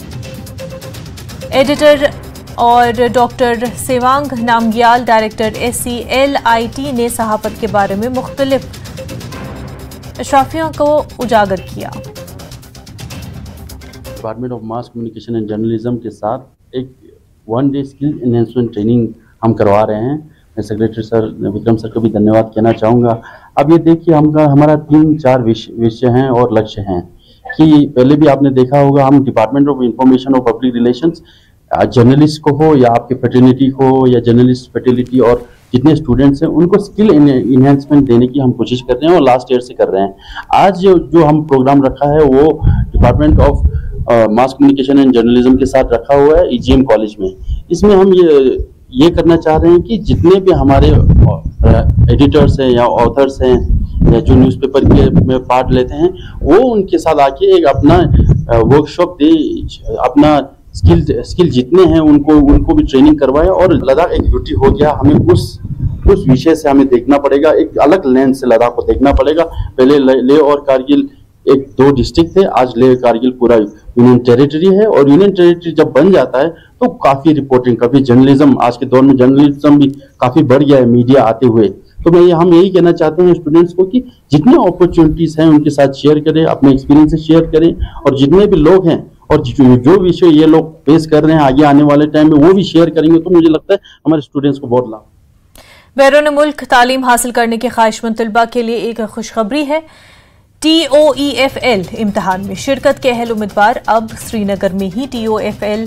एडिटर और doctor Tsewang Namgyal, director SCLIT ने सहाफत के बारे में मुख्तलिफ अशराफियों को उजागर किया। Department of mass communication and journalism के साथ एक 1 डे स्किल एनहेंसमेंट ट्रेनिंग हम करवा रहे हैं। मैं सेक्रेटरी सर विक्रम सर को भी धन्यवाद कहना चाहूँगा। अब ये देखिए हमारा 3-4 विषय हैं और लक्ष्य हैं कि पहले भी आपने देखा होगा, हम डिपार्टमेंट ऑफ इंफॉर्मेशन और पब्लिक रिलेशंस जर्नलिस्ट को हो या आपके फैटर्निटी को या जर्नलिस्ट फैटर्निटी और जितने स्टूडेंट्स हैं उनको स्किल इन्हेंसमेंट देने की हम कोशिश कर रहे हैं और लास्ट ईयर से कर रहे हैं। आज जो हम प्रोग्राम रखा है वो department of mass communication and journalism के साथ रखा हुआ है EGM कॉलेज में। इसमें हम ये करना चाह रहे हैं कि जितने भी हमारे एडिटर्स हैं या ऑथर्स हैं या जो न्यूज़पेपर के में पार्ट लेते हैं वो उनके साथ आके एक अपना वर्कशॉप दे, अपना स्किल जितने हैं उनको भी ट्रेनिंग करवाए। और लद्दाख एक ड्यूटी हो गया, हमें उस विषय से हमें देखना पड़ेगा, एक अलग लेंस से लद्दाख को देखना पड़ेगा। पहले लेह और कारगिल 1-2 डिस्ट्रिक्ट थे, आज लेह कारगिल पूरा यूनियन टेरिटरी है। और यूनियन टेरिटरी जब बन जाता है तो काफ़ी रिपोर्टिंग, काफ़ी जर्नलिज्म, आज के दौर में जर्नलिज्म भी काफ़ी बढ़ गया है मीडिया आते हुए। तो हम यही कहना चाहते हैं स्टूडेंट्स को कि जितने अपॉर्चुनिटीज़ हैं उनके साथ शेयर करें, अपने एक्सपीरियंस शेयर करें और जितने भी लोग हैं और जो विषय ये लोग फेस कर रहे हैं आगे आने वाले टाइम में वो भी शेयर करेंगे तो मुझे लगता है हमारे स्टूडेंट्स को बहुत लाभ। बैरून मुल्क तालीम हासिल करने के ख्वाहिशमंद तलबा के लिए एक खुशखबरी है। TOEFL इम्तिहान में शिरकत के अहल उम्मीदवार अब श्रीनगर में ही TOEFL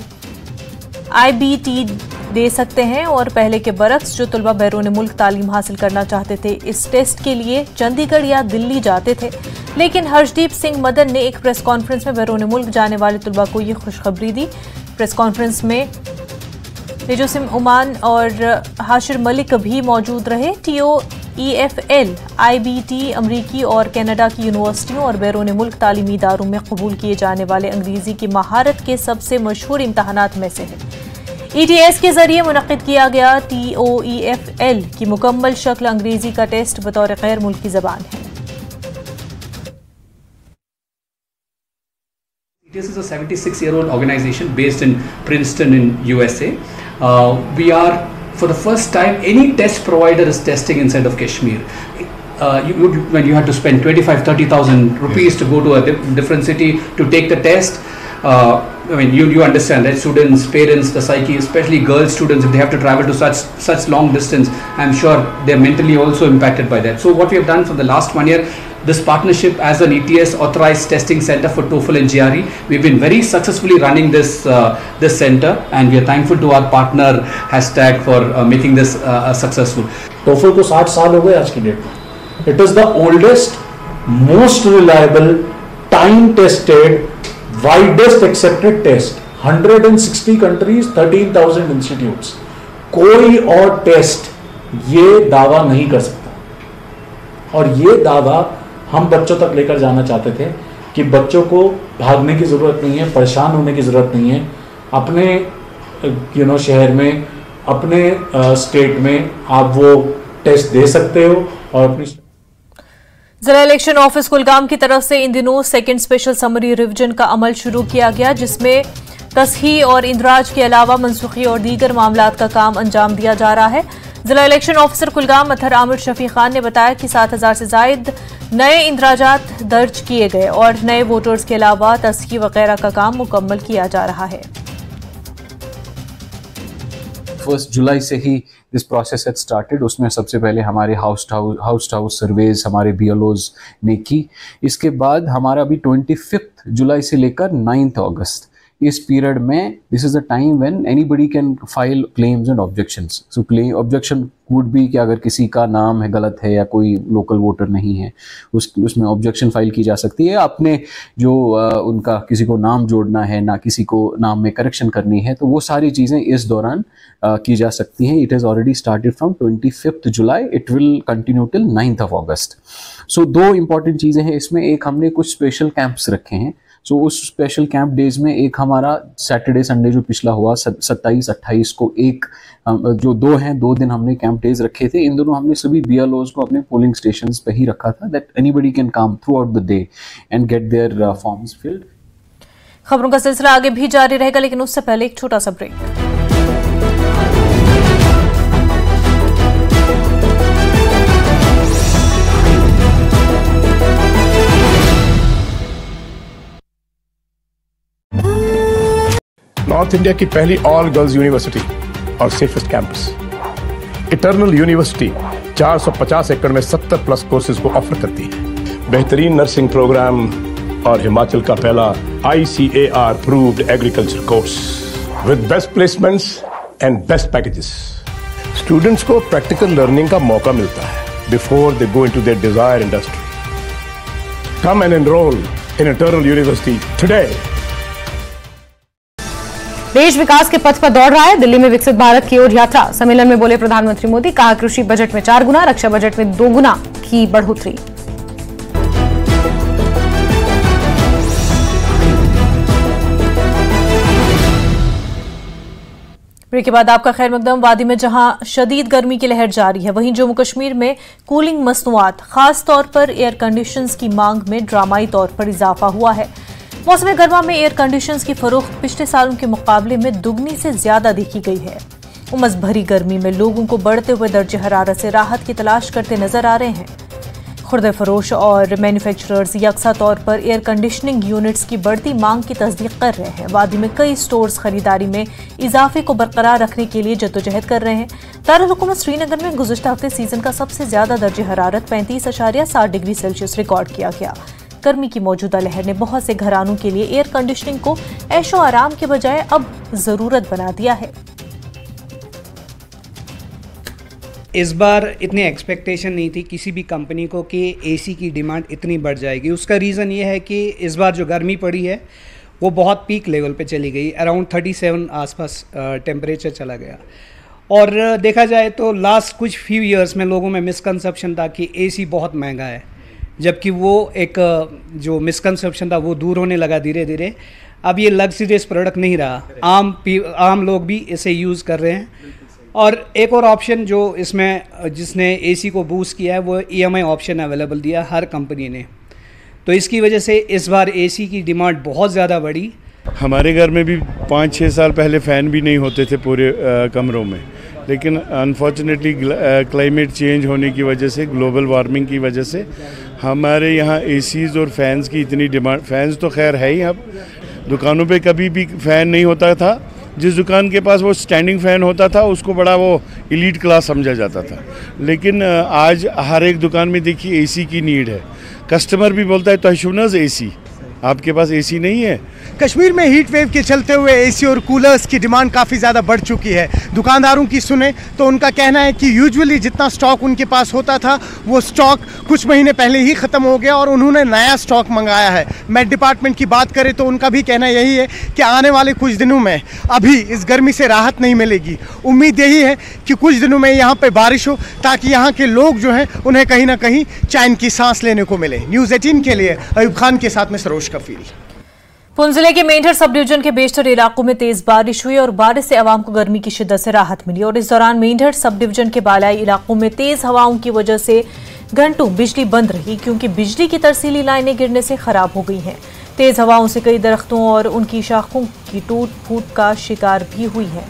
IBT दे सकते हैं और पहले के बरक्स जो तलबा बैरून मुल्क तालीम हासिल करना चाहते थे इस टेस्ट के लिए चंडीगढ़ या दिल्ली जाते थे। लेकिन हर्षदीप सिंह मदन ने एक प्रेस कॉन्फ्रेंस में बैरून मुल्क जाने वाले तलबा को ये खुशखबरी दी। प्रेस कॉन्फ्रेंस में निजोसिम उमान और हाशिर मलिक भी मौजूद रहे। TOEFL IBT अमरीकी और कनाडा की यूनिवर्सिटियों और बैरून मुल्क तालीमी इदारों में कबूल किए जाने वाले अंग्रेजी की महारत के सबसे मशहूर इम्तहानात में से है। ETS के जरिए मुनक्किद किया गया TOEFL की मुकम्मल शक्ल अंग्रेजी का टेस्ट बतौर गैर मुल्की ज़बान है। ETS is a 76-year-old organization based in Princeton in USA. We are, for the first time, any test provider is testing inside of Kashmir. When you have to spend 25,000-30,000 rupees to go to a different city to take the test, I mean, you understand, right? Students, parents, the psyche, especially girl students, if they have to travel to such long distance, I'm sure they're mentally also impacted by that. So what we have done for the last 1 year, this partnership as an ETS authorized testing center for TOEFL and GRE, we've been very successfully running this center, and we are thankful to our partner hashtag for making this successful. TOEFL को 60 साल हो गए आज की डेट में. It is the oldest, most reliable, time-tested, widest accepted test. 160 countries, 13,000 institutes. कोई और टेस्ट ये दावा नहीं कर सकता। और ये दावा हम बच्चों तक लेकर जाना चाहते थे कि बच्चों को भागने की जरूरत नहीं है, परेशान होने की जरूरत नहीं है। अपने शहर में, अपने स्टेट में आप वो टेस्ट दे सकते हो और अपनी जिला इलेक्शन ऑफिस कुलगाम की तरफ से इन दिनों सेकंड स्पेशल समरी रिवीजन का अमल शुरू किया गया, जिसमें तस्ही और इंदराज के अलावा मनसूखी और दीगर मामलात का काम अंजाम दिया जा रहा है। जिला इलेक्शन ऑफिसर कुलगाम अतहर आमिर शफी खान ने बताया कि 7,000 से जायद नए इंदराजात दर्ज किए गए और नए वोटर्स के अलावा तस्ही वगैरह का काम मुकम्मल किया जा रहा है। 1 जुलाई से ही दिस प्रोसेस हैड स्टार्टेड। उसमें सबसे पहले हमारे हाउस टू हाउस सर्वेज हमारे BLOs ने की। इसके बाद हमारा अभी 25 जुलाई से लेकर 9 अगस्त इस पीरियड में this is the time when anybody can file claims and objections. So claim objection would be कि अगर किसी का नाम है गलत है या कोई लोकल वोटर नहीं है, उसमें ऑब्जेक्शन फाइल की जा सकती है। अपने जो उनका किसी को नाम जोड़ना है, ना किसी को नाम में करेक्शन करनी है, तो वो सारी चीज़ें इस दौरान की जा सकती हैं। It is already started from 25 जुलाई, इट विल कंटिन्यू टिल 9 अगस्त। सो 2 इंपॉर्टेंट चीज़ें हैं इसमें। एक, हमने कुछ स्पेशल कैंप्स रखे हैं। सो उस स्पेशल कैंप डेज में एक हमारा सैटरडे संडे जो पिछला हुआ 27-28 को, एक जो 2 दिन हमने कैंप डेज रखे थे। इन दोनों हमने सभी BLOs को अपने पोलिंग स्टेशंस पे ही रखा था, that anybody can come throughout the day and get their forms filled. खबरों का सिलसिला आगे भी जारी रहेगा, लेकिन उससे पहले एक छोटा सा ब्रेक। नॉर्थ इंडिया की पहली ऑल गर्ल्स यूनिवर्सिटी और सेफेस्ट कैंपस इटर्नल यूनिवर्सिटी 450 एकड़ में 70+ कोर्सेज को ऑफर करती है। बेहतरीन नर्सिंग प्रोग्राम और हिमाचल का पहला ICAR approved agriculture course with best placements and best packages. Students को प्रैक्टिकल लर्निंग का मौका मिलता है before they go into their desire industry. Come and enrol in eternal university today. देश विकास के पथ पर दौड़ रहा है, दिल्ली में विकसित भारत की ओर यात्रा। सम्मेलन में बोले प्रधानमंत्री मोदी, कहा कृषि बजट में 4 गुना, रक्षा बजट में 2 गुना की बढ़ोतरी। ब्रेक के बाद आपका खैर मकदम। वादी में जहां शदीद गर्मी की लहर जारी है, वहीं जम्मू कश्मीर में कूलिंग मसनूआत, खास तौर पर एयर कंडीशंस की मांग में ड्रामाई तौर पर इजाफा हुआ है। मौसम गर्मा में एयर कंडीशंस की फरोख्त पिछले सालों के मुकाबले में दुगनी से ज्यादा देखी गई है। उमस भरी गर्मी में लोगों को बढ़ते हुए दर्जे हरारत से राहत की तलाश करते नजर आ रहे हैं। खुर्दे फरोश और मैन्युफैक्चरर्स यकसा तौर पर एयर कंडीशनिंग यूनिट्स की बढ़ती मांग की तस्दीक कर रहे हैं। वादी में कई स्टोर्स खरीदारी में इजाफे को बरकरार रखने के लिए जद्दोजहद कर रहे हैं। दारुल हुकूमत श्रीनगर में गुज़िश्ता हफ्ते सीजन का सबसे ज्यादा दर्जे हरारत 35.7 डिग्री सेल्सियस रिकॉर्ड किया गया। गर्मी की मौजूदा लहर ने बहुत से घरानों के लिए एयर कंडीशनिंग को ऐशो आराम के बजाय अब जरूरत बना दिया है। इस बार इतनी एक्सपेक्टेशन नहीं थी किसी भी कंपनी को कि एसी की डिमांड इतनी बढ़ जाएगी। उसका रीज़न ये है कि इस बार जो गर्मी पड़ी है वो बहुत पीक लेवल पे चली गई, अराउंड 37 आसपास टेम्परेचर चला गया। और देखा जाए तो लास्ट कुछ फ्यू ईयर्स में लोगों में मिसकंसेप्शन था कि एसी बहुत महंगा है, जबकि वो एक जो मिसकंसेप्शन था वो दूर होने लगा धीरे धीरे। अब ये लग्जरियस प्रोडक्ट नहीं रहा, आम लोग भी इसे यूज़ कर रहे हैं। और एक और ऑप्शन जो इसमें जिसने एसी को बूस्ट किया है वो EMI ऑप्शन अवेलेबल दिया हर कंपनी ने। तो इसकी वजह से इस बार एसी की डिमांड बहुत ज़्यादा बढ़ी। हमारे घर में भी 5-6 साल पहले फ़ैन भी नहीं होते थे पूरे कमरों में, लेकिन अनफॉर्चुनेटली क्लाइमेट चेंज होने की वजह से, ग्लोबल वार्मिंग की वजह से हमारे यहाँ एसीज़ और फैंस की इतनी डिमांड। फैंस तो खैर है ही, अब दुकानों पे कभी भी फ़ैन नहीं होता था। जिस दुकान के पास वो स्टैंडिंग फ़ैन होता था उसको बड़ा वो एलीट क्लास समझा जाता था, लेकिन आज हर एक दुकान में देखिए एसी की नीड है। कस्टमर भी बोलता है तोशुनज़ एसी, आपके पास एसी नहीं है। कश्मीर में हीट वेव के चलते हुए एसी और कूलर्स की डिमांड काफ़ी ज़्यादा बढ़ चुकी है। दुकानदारों की सुने तो उनका कहना है कि यूजुअली जितना स्टॉक उनके पास होता था वो स्टॉक कुछ महीने पहले ही ख़त्म हो गया और उन्होंने नया स्टॉक मंगाया है। मेट डिपार्टमेंट की बात करें तो उनका भी कहना यही है कि आने वाले कुछ दिनों में अभी इस गर्मी से राहत नहीं मिलेगी। उम्मीद यही है कि कुछ दिनों में यहाँ पर बारिश हो ताकि यहाँ के लोग जो हैं उन्हें कहीं ना कहीं चैन की सांस लेने को मिले। न्यूज़ 18 के लिए अयूब खान के साथ में सरोज कफील। पुंछ जिले के मेंढर सब डिवीजन के बेशतर इलाकों में तेज बारिश हुई और बारिश से आवाम को गर्मी की शिद्दत से राहत मिली। और इस दौरान मेंढर सब डिवीजन के बालाई इलाकों में तेज हवाओं की वजह से घंटों बिजली बंद रही, क्योंकि बिजली की तरसीली लाइनें गिरने से खराब हो गई हैं। तेज हवाओं से कई दरख्तों और उनकी शाखों की टूट फूट का शिकार भी हुई है।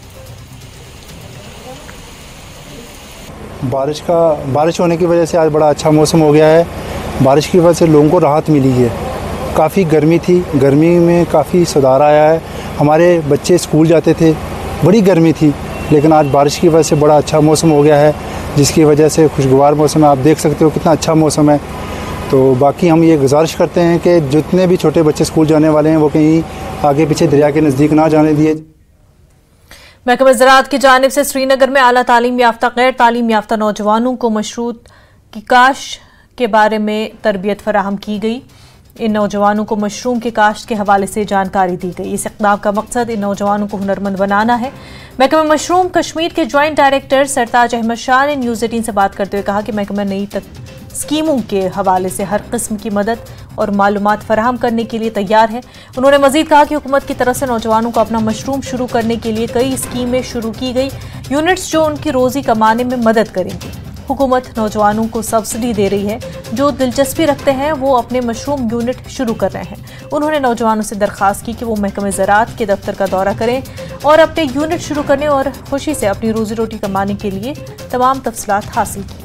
बारिश होने की वजह से आज बड़ा अच्छा मौसम हो गया है। बारिश की वजह से लोगों को राहत मिली है। काफ़ी गर्मी थी, गर्मी में काफ़ी सुधार आया है। हमारे बच्चे स्कूल जाते थे, बड़ी गर्मी थी, लेकिन आज बारिश की वजह से बड़ा अच्छा मौसम हो गया है, जिसकी वजह से खुशगवार मौसम है। आप देख सकते हो कितना अच्छा मौसम है। तो बाकी हम ये गुजारिश करते हैं कि जितने भी छोटे बच्चे स्कूल जाने वाले हैं वो कहीं आगे पीछे दरिया के नज़दीक ना जाने दिए। महकमा ज़राअत की जानिब से श्रीनगर में आला तालीम याफ्ता गैर तालीम याफ्ता नौजवानों को मशरूत की काश्त के बारे में तरबियत फराहम की गई। इन नौजवानों को मशरूम के काश्त के हवाले से जानकारी दी गई। इस इक़दाम का मकसद इन नौजवानों को हुनरमंद बनाना है। महकमा मशरूम कश्मीर के ज्वाइंट डायरेक्टर सरताज अहमद शाह ने न्यूज़ 18 से बात करते हुए कहा कि महकमा नई स्कीमों के हवाले से हर किस्म की मदद और मालूमात फराहम करने के लिए तैयार है। उन्होंने मजीद कहा कि हुकूमत की तरफ से नौजवानों को अपना मशरूम शुरू करने के लिए कई स्कीमें शुरू की गई, यूनिट्स जो उनकी रोजी कमाने में मदद करेंगी। हुकूमत नौजवानों को सब्सिडी दे रही है, जो दिलचस्पी रखते हैं वो अपने मशरूम यूनिट शुरू कर रहे हैं। उन्होंने नौजवानों से दरख्वास्त की कि वो महकमे ज़राअत के दफ्तर का दौरा करें और अपने यूनिट शुरू करने और खुशी से अपनी रोजी रोटी कमाने के लिए तमाम तफसीलात हासिल की।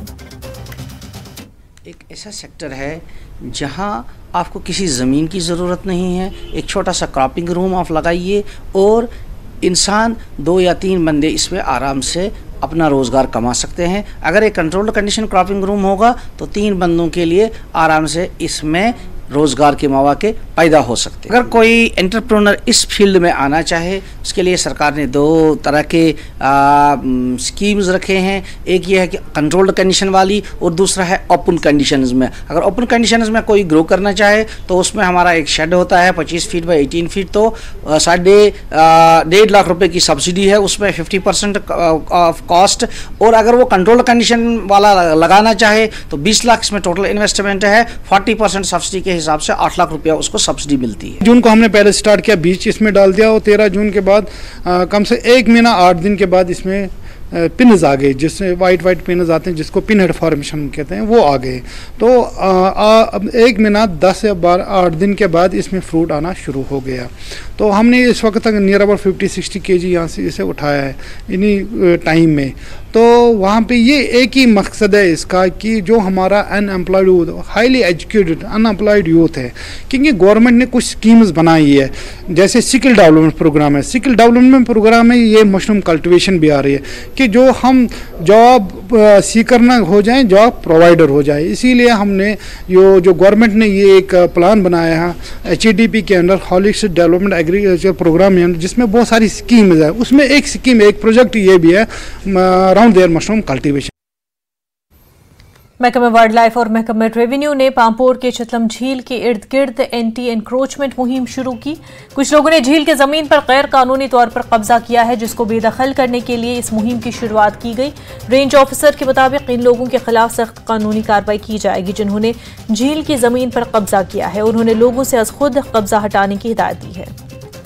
एक ऐसा सेक्टर है जहां आपको किसी ज़मीन की ज़रूरत नहीं है। एक छोटा सा क्रॉपिंग रूम आप लगाइए और इंसान 2 या 3 बंदे इसमें आराम से अपना रोज़गार कमा सकते हैं। अगर एक कंट्रोल्ड कंडीशन क्रॉपिंग रूम होगा तो 3 बंदों के लिए आराम से इसमें रोज़गार के मौके पैदा हो सकते हैं। अगर कोई एंटरप्रेन्योर इस फील्ड में आना चाहे, उसके लिए सरकार ने 2 तरह के स्कीम्स रखे हैं। एक ये है कि कंट्रोल्ड कंडीशन वाली और दूसरा है ओपन कंडीशंस में। अगर ओपन कंडीशंस में कोई ग्रो करना चाहे तो उसमें हमारा एक शेड होता है 25 फीट बाई 18 फीट, तो 1.5 लाख रुपए की सब्सिडी है, उसमें 50% ऑफ कॉस्ट। और अगर वो कंट्रोल्ड कंडीशन वाला लगाना चाहे तो 20 लाख इसमें टोटल इन्वेस्टमेंट है, 40% सब्सिडी के हिसाब से 8 लाख रुपया उसको सब्सिडी मिलती है। जून को हमने पहले स्टार्ट किया, बीच इसमें डाल दिया और 13 जून के बाद कम से 1 महीना 8 दिन के बाद इसमें पिन्स आ गए, जिसमें वाइट पिन्स आते हैं जिसको पिन हेड फॉर्मेशन कहते हैं, वो आ गए। तो अब 1 महीना 10 या 8 दिन के बाद इसमें फ्रूट आना शुरू हो गया। तो हमने इस वक्त तक नियर अबाउट 50-60 kg यहाँ से इसे उठाया है इन्हीं टाइम में। तो वहाँ पे ये एक ही मकसद है इसका कि जो हमारा unemployed youth, highly educated unemployed youth है, क्योंकि गवर्नमेंट ने कुछ स्कीम्स बनाई है, जैसे स्किल डेवलपमेंट प्रोग्राम है। स्किल डेवलपमेंट प्रोग्राम में ये मशरूम कल्टिवेशन भी आ रही है कि जो हम जॉब सीकर ना हो जाए, जॉब प्रोवाइडर हो जाए। इसीलिए हमने जो गवर्नमेंट ने ये एक प्लान बनाया है HADP के under, holistic development agriculture program है, जिसमें बहुत सारी स्कीम्स है। उसमें एक स्कीम, एक प्रोजेक्ट ये भी है अराउंड देयर मशरूम कल्टीवेशन। महकमा वाइल्ड लाइफ और महकमा रेवेन्यू ने पामपोर के चितलम झील के इर्द गिर्द एंटी एनक्रोचमेंट मुहिम शुरू की। कुछ लोगों ने झील के जमीन पर गैर कानूनी तौर पर कब्जा किया है, जिसको बेदखल करने के लिए इस मुहिम की शुरुआत की गई। रेंज ऑफिसर के मुताबिक इन लोगों के खिलाफ सख्त कानूनी कार्रवाई की जाएगी जिन्होंने झील की जमीन पर कब्जा किया है। उन्होंने लोगों से अज खुद कब्जा हटाने की हिदायत दी है।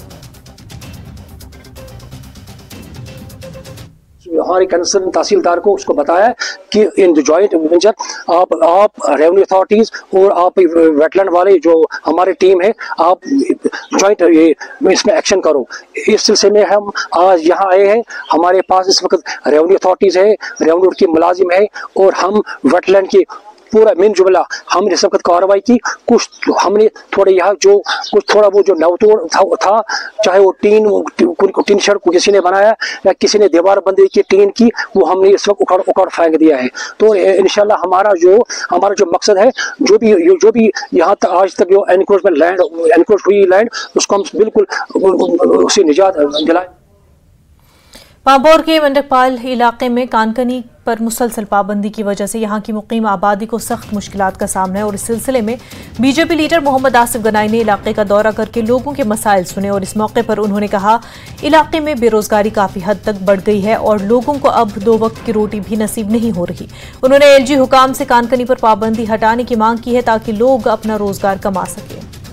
हमारे कंसर्न तहसीलदार को उसको बताया कि इन जॉइंट वेंचर आप रेवेन्यू अथॉरिटीज और आप वेटलैंड वाले जो हमारे टीम है, आप जॉइंट इसमें एक्शन करो। इस सिलसिले में हम आज यहाँ आए हैं। हमारे पास इस वक्त रेवेन्यू अथॉरिटीज है, रेवेन्यू की मुलाजिम है और हम वेटलैंड की पूरा मिन जुमला हमने इस वक्त कार्रवाई की। कुछ हमने थोड़े यहाँ जो कुछ थोड़ा वो जो नवतोड़ था, चाहे वो टीन शेड को किसी ने बनाया या किसी ने दीवार बंदी की टीन की, वो हमने इस वक्त उखाड़ फेंक दिया है। तो इंशाल्लाह हमारा जो मकसद है, जो भी यहाँ तक आज तक जो एनक्रोच हुई लैंड, उसको हम बिल्कुल उसे निजात दिलाएं। पामपोर के मंडकपाल इलाके में कानकनी पर मुसलसल पाबंदी की वजह से यहाँ की मुकीम आबादी को सख्त मुश्किलात का सामना है और इस सिलसिले में बीजेपी लीडर मोहम्मद आसिफ गनाई ने इलाके का दौरा करके लोगों के मसाइल सुने और इस मौके पर उन्होंने कहा इलाके में बेरोजगारी काफी हद तक बढ़ गई है और लोगों को अब 2 वक्त की रोटी भी नसीब नहीं हो रही। उन्होंने LG हुकाम से कानकनी पर पाबंदी हटाने की मांग की है ताकि लोग अपना रोजगार कमा सकें।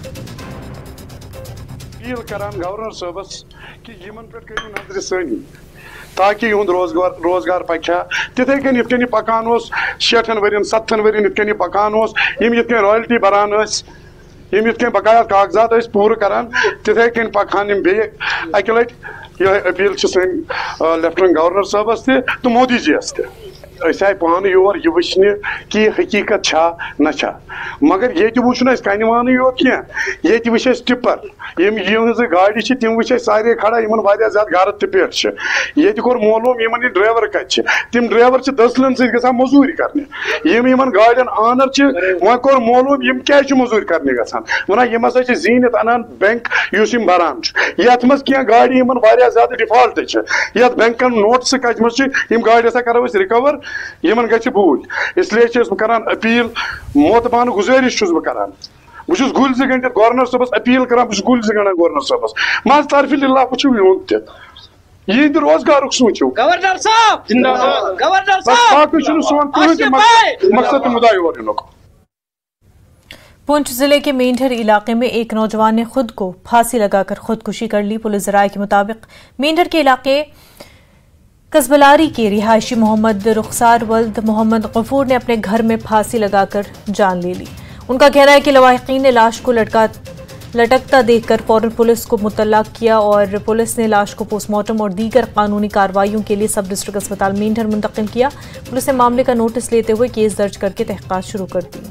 ताकि युंद रोजगार पक्या तिथे कन इथ कन पकान 60 वरियन 70 वरियन इथ कन पकान यम इथ कन रॉयल्टी भरान यम इथ कन बकाया कागजात पूर करान तिथे कन पकान यम बे अकि लट यह अपील सन लेफ्टिनेंट गवर्नर साहबस तो मोदी जी आए पान योर यह वचने कि हकीकत छा न छा मगर ये वुन कन योत कह ये वह टिपर यम गाड़ी तम वह सारे खड़ा इन ज्यादा घर तपेट ये कोर मालूम इन ड्राइवर कत तम ड्राइवर दसलन सा मजूरी करने यम गाड़ियन आनर वह कोर मालूम यम क्या मजूरी करने गसान वन यम हसा जीनित अनान बैंक युस बरान ये मज क्या गाड़ी इन ज्यादा डिफॉल्ट ये बैंकन नोट्स कत मज गाड़ी हसा करो रिकवर यमन गछ भूल इसलिए बह अपील मोतबान गुजारिश बह करान बस गुल गंडित गवर्नर सबस अपील करान बस गुल गंडन गवर्नर सबस मज तरफ लिल्लाह वुचु यून ये रोजगार सोचो गवर्नर साहब जिंदाबाद गवर्नर साहब सोन कहीं मकसद मुद्दा और इन पुंछ जिले के मेंढर इलाके में एक नौजवान ने खुद को फांसी लगाकर खुदकुशी कर ली। पुलिस जराये के मुताबिक मेंढर के इलाके कसबलारी के रिहायशी मोहम्मद रुखसार वल्द मोहम्मद गफूर ने अपने घर में फांसी लगाकर जान ले ली। उनका कहना है कि लवाहिकीन ने लाश को लटकता देखकर फौरन पुलिस को मुतल्ला किया और पुलिस ने लाश को पोस्टमार्टम और दीगर कानूनी कार्रवाइयों के लिए सब डिस्ट्रिक्ट अस्पताल मेंढर मुंतकिल किया। पुलिस ने मामले का नोटिस लेते हुए केस दर्ज करके तहकीकात शुरू कर दी।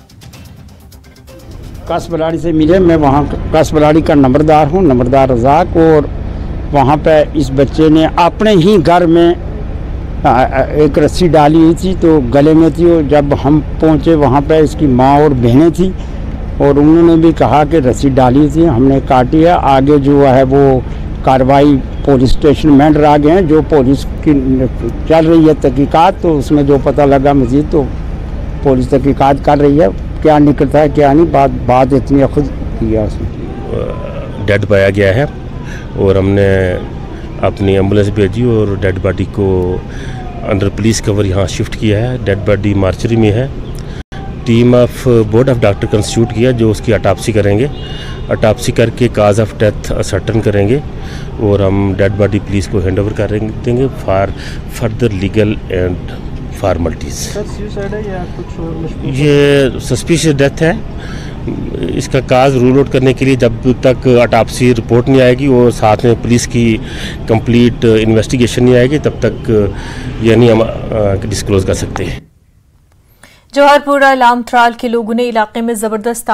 कसबलाड़ी से मिले, मैं वहाँ कसबलाड़ी का नंबरदार हूँ, नंबरदार रज़ाक, और वहाँ पे इस बच्चे ने अपने ही घर में एक रस्सी डाली हुई थी तो गले में थी, और जब हम पहुँचे वहाँ पे इसकी माँ और बहनें थी और उन्होंने भी कहा कि रस्सी डाली थी, हमने काटी है। आगे जो है वो कार्रवाई पुलिस स्टेशन मेंढर आ गए हैं, जो पुलिस की चल रही है तहकीकात, तो उसमें जो पता लगा मज़ीद तो पुलिस तहकीकात कर रही है, क्या निकलता है क्या नहीं, बात इतनी खुद किया उसने। डेड पाया गया है और हमने अपनी एम्बुलेंस भेजी और डेड बॉडी को अंडर पुलिस कवर यहाँ शिफ्ट किया है। डेड बॉडी मार्चरी में है। Team of board of doctor constitute किया जो उसकी अटाप्सी करेंगे, अटाप्सी करके काज ऑफ डेथ असर्टन करेंगे और हम डेड बॉडी पुलिस को हैंड ओवर कर देंगे for further legal and formalities. Suicide है या कुछ और? ये सस्पिशियस डेथ है। इसका काज रूल आउट करने के लिए जब तक अटाप्सी रिपोर्ट नहीं आएगी और साथ में पुलिस की कंप्लीट इन्वेस्टिगेशन नहीं आएगी तब तक ये नहीं हम डिस्क्लोज कर सकते हैं। जौहरपुरा लामत्राल के लोगों ने इलाके में जबरदस्त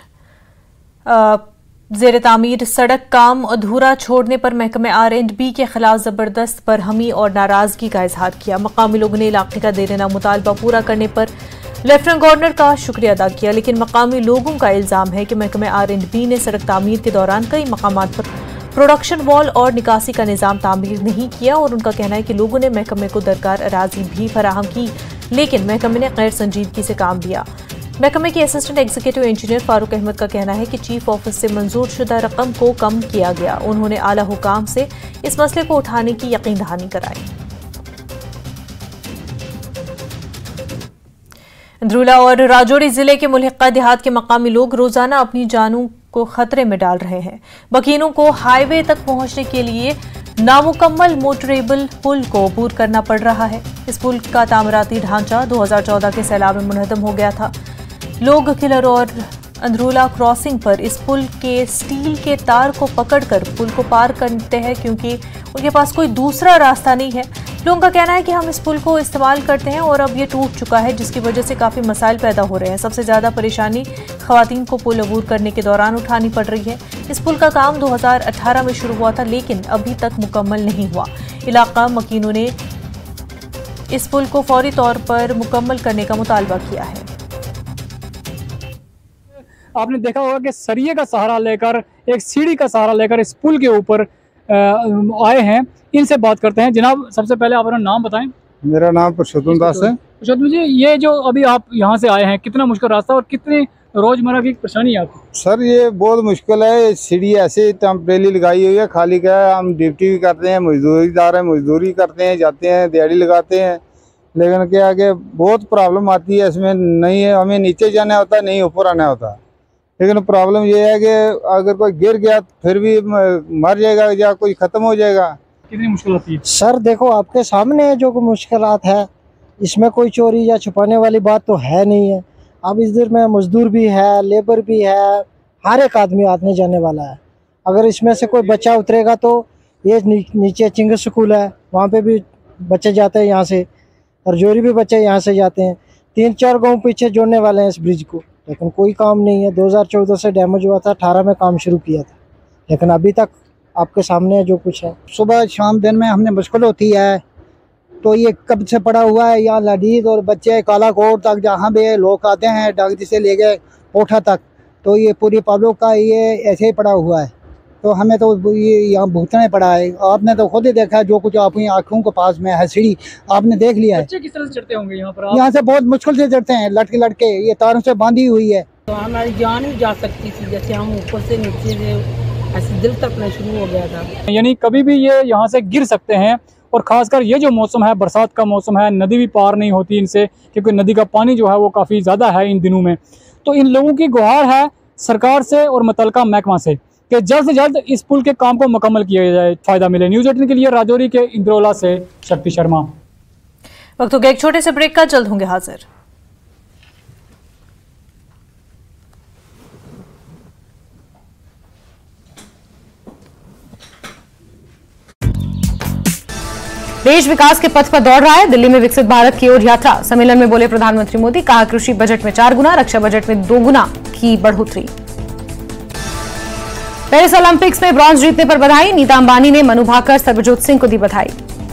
जेर तामीर सड़क काम अधूरा छोड़ने पर महकमे R&B के खिलाफ जबरदस्त बरहमी और नाराजगी का इजहार किया। मकामी लोगों ने इलाके का देरना मुतालबा पूरा करने पर लेफ्टिनेंट गवर्नर का शुक्रिया अदा किया, लेकिन मकामी लोगों का इल्जाम है कि महकमे R&B ने सड़क तामीर के दौरान कई मकामात पर प्रोडक्शन वॉल और निकासी का निज़ाम तामीर नहीं किया और उनका कहना है कि लोगों ने महकमे को दरकार अराजी भी फराहम की, लेकिन महकमे ने गैर संजीदगी से काम लिया। महकमे के assistant executive engineer Farooq Ahmad का कहना है कि चीफ ऑफिस से मंजूर शुदा रकम को कम किया गया। उन्होंने आला हुकाम से इस मसले को उठाने की यकीन दहानी कराई। अंदरूला और राजौरी जिले के मुल्हिका देहात के मकामी लोग रोजाना अपनी जानों को खतरे में डाल रहे हैं। बकीनों को हाईवे तक पहुंचने के लिए नामुकम्मल मोटरेबल पुल को अबूर करना पड़ रहा है। इस पुल का तामीराती ढांचा 2014 के सैलाब में मुनहदम हो गया था। लोग किलर और अंदरूला क्रॉसिंग पर इस पुल के स्टील के तार को पकड़कर पुल को पार करते हैं क्योंकि उनके पास कोई दूसरा रास्ता नहीं है। लोगों का कहना है कि हम इस पुल को इस्तेमाल करते हैं और अब ये टूट चुका है, जिसकी वजह से काफ़ी मसाइल पैदा हो रहे हैं। सबसे ज़्यादा परेशानी ख़वातीन को पुल अबूर करने के दौरान उठानी पड़ रही है। इस पुल का काम 2018 में शुरू हुआ था लेकिन अभी तक मुकम्मल नहीं हुआ। इलाका मकीनों ने इस पुल को फौरी तौर पर मुकम्मल करने का मुतालबा किया है। आपने देखा होगा कि सरिये का सहारा लेकर, एक सीढ़ी का सहारा लेकर इस पुल के ऊपर आए हैं। इनसे बात करते हैं। जनाब, सबसे पहले आप अपना नाम बताएं। मेरा नाम पुरुषोत्तम दास है। पुरुषोत्तम जी, ये जो अभी आप यहाँ से आए हैं, कितना मुश्किल रास्ता और कितनी रोजमर्रा की परेशानी है आपको? सर, ये बहुत मुश्किल है। सीढ़ी ऐसे टेम्परेरी लगाई हुई है, खाली का है। हम ड्यूटी भी करते हैं, मजदूरीदार हैं, मजदूरी करते हैं, जाते हैं, दिहाड़ी लगाते हैं, लेकिन क्या आगे बहुत प्रॉब्लम आती है इसमें। नहीं है, हमें नीचे जाना होता है, नहीं ऊपर आना होता। लेकिन प्रॉब्लम ये है कि अगर कोई गिर गया फिर भी मर जाएगा या कोई ख़त्म हो जाएगा। कितनी मुश्किल आती है? सर देखो, आपके सामने जो मुश्किलात है, इसमें कोई चोरी या छुपाने वाली बात तो है नहीं है। अब इस दिन में मजदूर भी है, लेबर भी है, हर एक आदमी आने जाने वाला है। अगर इसमें से कोई बच्चा उतरेगा तो ये नीचे चिंग स्कूल है, वहाँ पे भी बच्चे जाते हैं यहाँ से। और जोरी भी बच्चे यहाँ से जाते हैं। 3-4 गाँव पीछे जोड़ने वाले हैं इस ब्रिज को, लेकिन कोई काम नहीं है। 2014 से डैमेज हुआ था, 18 में काम शुरू किया था, लेकिन अभी तक आपके सामने है जो कुछ है। सुबह शाम दिन में हमने मुश्किल होती है, तो ये कब से पड़ा हुआ है यहाँ लदीद और बच्चे कालाकोट तक जहाँ भी लोग आते हैं, डागदी से ले गए पोठा तक, तो ये पूरी पब्लिक का ये ऐसे ही पड़ा हुआ है। तो हमें तो ये यहाँ भुगतना ही पड़ा है। आपने तो खुद ही देखा है जो कुछ आपकी आँखों के पास में है, सीढ़ी आपने देख लिया है। बच्चे किस तरह से चढ़ते होंगे यहाँ पर? यहाँ से बहुत मुश्किल से चढ़ते हैं, लटके लटके, ये तारों से बांधी हुई है। तो हमारी जान ही जा सकती थी, जैसे हम ऊपर से नीचे से ऐसे दिल तकना शुरू हो गया था। यानी कभी भी ये यहाँ से गिर सकते हैं, और खासकर ये जो मौसम है, बरसात का मौसम है, नदी भी पार नहीं होती इनसे, क्योंकि नदी का पानी जो है वो काफ़ी ज़्यादा है इन दिनों में। तो इन लोगों की गुहार है सरकार से और मुतलका महकमा से कि जल्द से जल्द इस पुल के काम को मुकम्मल किया जाए, फ़ायदा मिले। न्यूज़ 18 के लिए राजौरी के इंद्रोला से शक्ति शर्मा। वक्त हो गया एक छोटे से ब्रेक का, जल्द होंगे हाजिर। देश विकास के पथ पर दौड़ रहा है, दिल्ली में विकसित भारत की ओर यात्रा। सम्मेलन में बोले प्रधानमंत्री मोदी, कहा कृषि बजट में 4 गुना, रक्षा बजट में 2 गुना की बढ़ोतरी। पेरिस ओलंपिक्स में ब्रॉन्ज जीतने पर बधाई, नीता अंबानी ने मनु भाकर, सरबजोत सिंह को दी बधाई।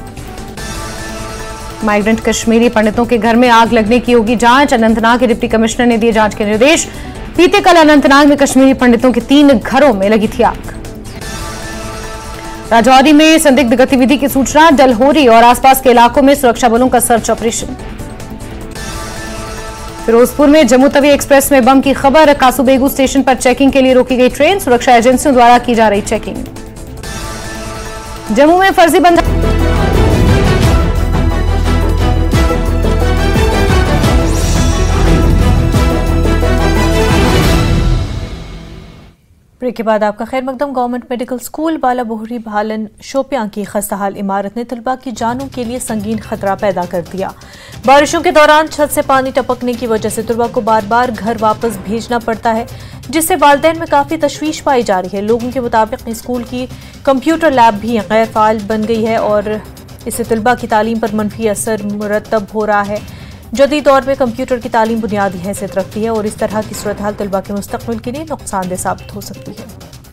माइग्रेंट कश्मीरी पंडितों के घर में आग लगने की होगी जांच, अनंतनाग के डिप्टी कमिश्नर ने दिए जांच के निर्देश। बीते कल अनंतनाग में कश्मीरी पंडितों के 3 घरों में लगी थी आग। राजौरी में संदिग्ध गतिविधि की सूचना, डलहोरी और आसपास के इलाकों में सुरक्षा बलों का सर्च ऑपरेशन। फिरोजपुर में जम्मू तवी एक्सप्रेस में बम की खबर, कासूबेगू स्टेशन पर चेकिंग के लिए रोकी गई ट्रेन, सुरक्षा एजेंसियों द्वारा की जा रही चेकिंग। जम्मू में फर्जी बंधक ब्रेक के बाद आपका खैर मकदम। गवर्नमेंट मेडिकल स्कूल बाला बोहरी भालन शोपियां की खस्ताहाल इमारत ने तलबा की जानों के लिए संगीन खतरा पैदा कर दिया। बारिशों के दौरान छत से पानी टपकने की वजह से तलबा को बार बार घर वापस भेजना पड़ता है, जिससे वालिदैन में काफ़ी तशवीश पाई जा रही है। लोगों के मुताबिक स्कूल की कंप्यूटर लैब भी गैर फाल बन गई है और इससे तलबा की तालीम पर मनफी असर मुरतब हो रहा है। जदीद दौर में कंप्यूटर की तालीम बुनियादी हैसियत रखती है और इस तरह की सूरत हाल तलबा के मुस्तकबिल के लिए नुकसानदेह साबित हो सकती है।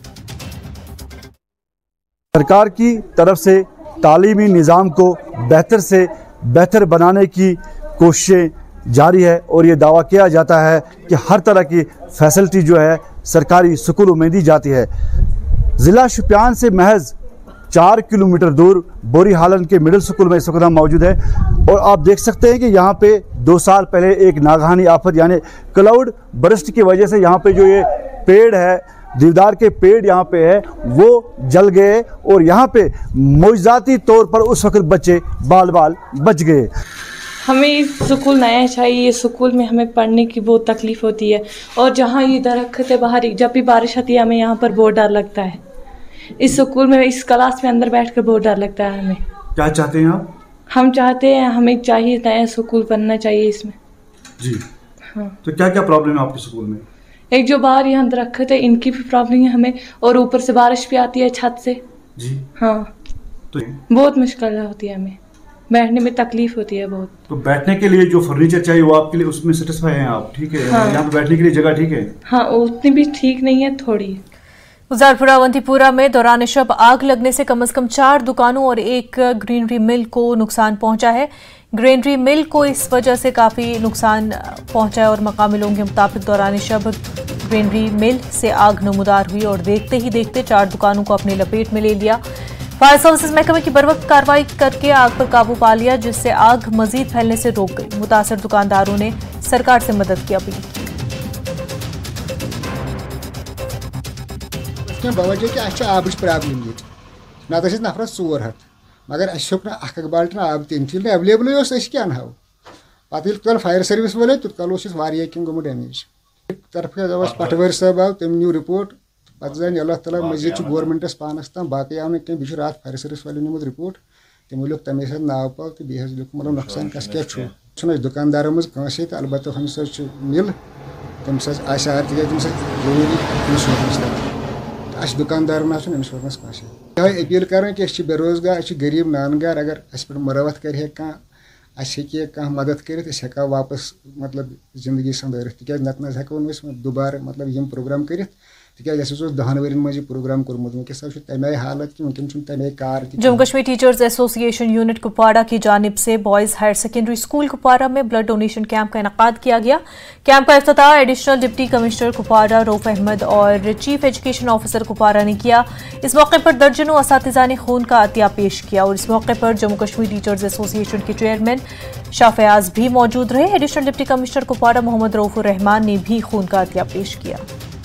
सरकार की तरफ से तालीमी निज़ाम को बेहतर से बेहतर बनाने की कोशिशें जारी है और ये दावा किया जाता है कि हर तरह की फैसिलिटी जो है सरकारी स्कूलों में दी जाती है। ज़िला शुपियान से महज 4 किलोमीटर दूर बोरी हालन के मिडिल स्कूल में इस वक्त हम मौजूद हैं और आप देख सकते हैं कि यहाँ पे 2 साल पहले एक नागहानी आफत यानी क्लाउड बर्स्ट की वजह से यहाँ पे जो ये पेड़ है, देवदार के पेड़ यहाँ पे है, वो जल गए और यहाँ पे मौजूदाती तौर पर उस वक्त बच्चे बाल बाल बच गए। हमें स्कूल नया चाहिए, स्कूल में हमें पढ़ने की बहुत तकलीफ़ होती है और जहाँ ये दरख्त है बाहर, जब भी बारिश आती है हमें यहाँ पर बहुत डर लगता है। इस स्कूल में, इस क्लास में अंदर बैठकर बहुत डर लगता है हमें। क्या चाहते हैं आप? हम चाहते हैं, हमें चाहिए नया स्कूल बनना चाहिए इसमें। जी हाँ। तो क्या क्या प्रॉब्लम है आपके स्कूल में? एक जो बाहर यहाँ दरख्त है इनकी भी प्रॉब्लम है हमें, और ऊपर से बारिश भी आती है छत से। जी हाँ, तो बहुत मुश्किल होती है हमें, बैठने में तकलीफ होती है बहुत। तो बैठने के लिए जो फर्नीचर चाहिए वो आपके लिए उसमें सेटिस्फाई हैं आप? ठीक है। हाँ। यहाँ पे बैठने के लिए जगह ठीक है? हाँ, उतनी भी ठीक नहीं है, थोड़ी। उजारपुरा अवंतीपुरा में दौरान शब आग लगने से कम से कम 4 दुकानों और एक ग्रीनरी मिल को नुकसान पहुंचा है। ग्रीनरी मिल को इस वजह से काफ़ी नुकसान पहुंचा है और मकामी लोगों के मुताबिक दौरान शब ग्रीनरी मिल से आग नमूदार हुई और देखते ही देखते 4 दुकानों को अपनी लपेट में ले लिया। फायर सर्विसेज महकमे की बरवक्त कार्रवाई करके आग पर काबू पा लिया, जिससे आग मजीद फैलने से रोक गई। मुतासर दुकानदारों ने सरकार से मदद की अपील की। बवजह कि अच्छे आबच प्रॉब्लम ये नत नफरस 4 हथ मगर अक अख बाल्टन आब तीन एवेलेबल क्या अनहो पे कल फायर सर्विस वाले तुत कल किम गो डैमेज तरफ पटवर साहब आव तम न्यू रिपोर्ट पे जान अल्लाह ताला मजीद गवर्नमेंटस पानस तम बाकी आव ना कह रात फायर सर्विस वाले निमुत रिपोर्ट तमो लोग तमे साथ नाव पाव तो बे मतलब नुकसान कस क्या दुकानदारों मज अलबत्ता हम मिल तम आर जरूरी अस दुकानदार अमिस वनस कह अपील कर कि बेरोजगार गरीब नानगार अगर अस पे मरवत कर कह मदद कर हेका वापस मतलब जिंदगी संभालित तिक नत हेको दोबारा मतलब यम प्रोग्राम कर तिक 10 वरियन मज प्रोग्राम कोर्मुत वनकस तमे हालत कि वनकन तमे कार। Jammu Kashmir teachers association unit Kupwara की जानिब से boys higher secondary school Kupwara में ब्लड डोनेशन कैंप का इनकाद किया गया। कैंप का इफ्तिताह additional deputy commissioner Kupwara Rauf Ahmad और चीफ एजुकेशन ऑफिसर कुपवाड़ा ने किया। इस मौके पर दर्जनों असातिज़ा ने खून का अतिया पेश किया और इस मौके पर जम्मू कश्मीर टीचर्स एसोसिएशन के चेयरमैन शाह फयाज भी मौजूद रहे। Additional deputy commissioner Kupwara Mohammad Raufur Rahman ने भी खून का अतिया पेश किया।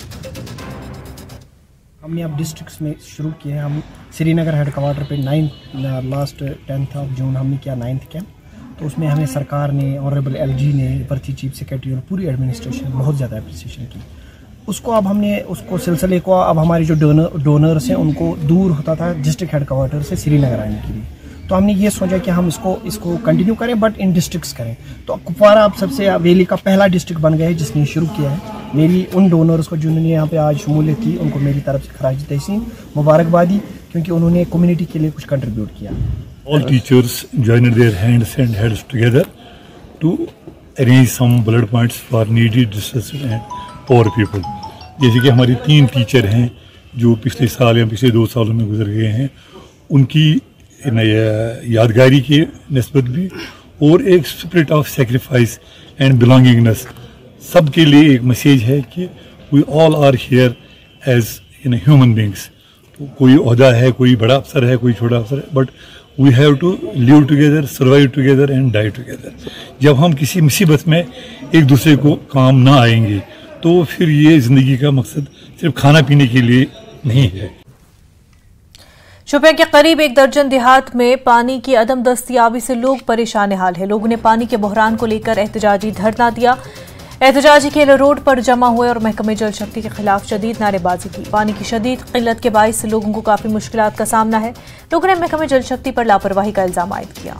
हमने अब डिस्ट्रिक्ट्स में शुरू किए हैं। हम श्रीनगर हेड क्वार्टर पे 10th जून हमने किया 9th कैंप। तो उसमें हमें सरकार ने ऑनरेबल LG ने भर्ती चीफ सेक्रेटरी और पूरी एडमिनिस्ट्रेशन बहुत ज़्यादा अप्रिसिएशन की। उसको अब हमने उसको सिलसिले को अब हमारे जो डोनर्स हैं उनको दूर होता था डिस्ट्रिक्ट हेड क्वार्टर से श्रीनगर आने के लिए, तो हमने ये सोचा कि हम इसको कंटिन्यू करें बट इन डिस्ट्रिक्ट्स करें। तो कुपवाड़ा अब सबसे वैली का पहला डिस्ट्रिक्ट बन गया है जिसने शुरू किया है। मेरी उन डोनर्स को जिन्होंने यहाँ पे आज शमूलियत की उनको मेरी तरफ से खराज तहसीन मुबारकबादी, क्योंकि उन्होंने कम्युनिटी के लिए कुछ कंट्रीब्यूट किया। All teachers joined their hands and heads together to arrange some blood points for needy, distressed and poor people। जैसे कि हमारी 3 टीचर हैं जो पिछले साल या पिछले 2 सालों में गुजर गए हैं, उनकी यादगारी की निस्बत भी और एक spirit of sacrifice and belongingness सबके लिए एक मैसेज है कि we all are here as human beings. तो कोई ओहदा है, कोई बड़ा अफसर है, कोई छोटा अफसर है, but we have to live together, survive together and die together. जब हम किसी मुसीबत में एक दूसरे को काम ना आएंगे तो फिर ये ज़िंदगी का मकसद सिर्फ खाना पीने के लिए नहीं है। शोपियां के करीब 1 दर्जन देहात में पानी की अदम दस्तयाबी से लोग परेशान हाल है। लोगों ने पानी के बहरान को लेकर एहतजाजी धरना दिया। एहतजाजी खेल रोड पर जमा हुए और महकमे जल शक्ति के खिलाफ शदीद नारेबाजी की। पानी की शदीद किल्लत के बाइस लोगों को काफी मुश्किलात का सामना है। लोगों ने महकमे जल शक्ति पर लापरवाही का इल्जाम आयद किया।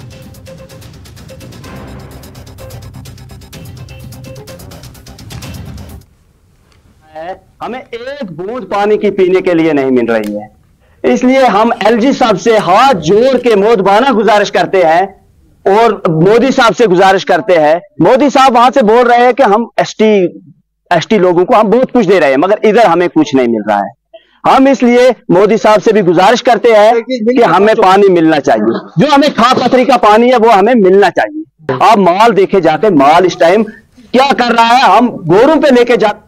हमें एक बूंद पानी की पीने के लिए नहीं मिल रही है, इसलिए हम LG साहब से हाथ जोड़ के मोदबाना गुजारिश करते हैं और मोदी साहब से गुजारिश करते हैं। मोदी साहब वहां से बोल रहे हैं कि हम एसटी लोगों को हम बहुत कुछ दे रहे हैं, मगर इधर हमें कुछ नहीं मिल रहा है। हम इसलिए मोदी साहब से भी गुजारिश करते हैं कि हमें पानी मिलना चाहिए, जो हमें खा पथरी का पानी है वो हमें मिलना चाहिए। आप माल देखे जाके माल इस टाइम क्या कर रहा है, हम गोरों पे लेके जाते।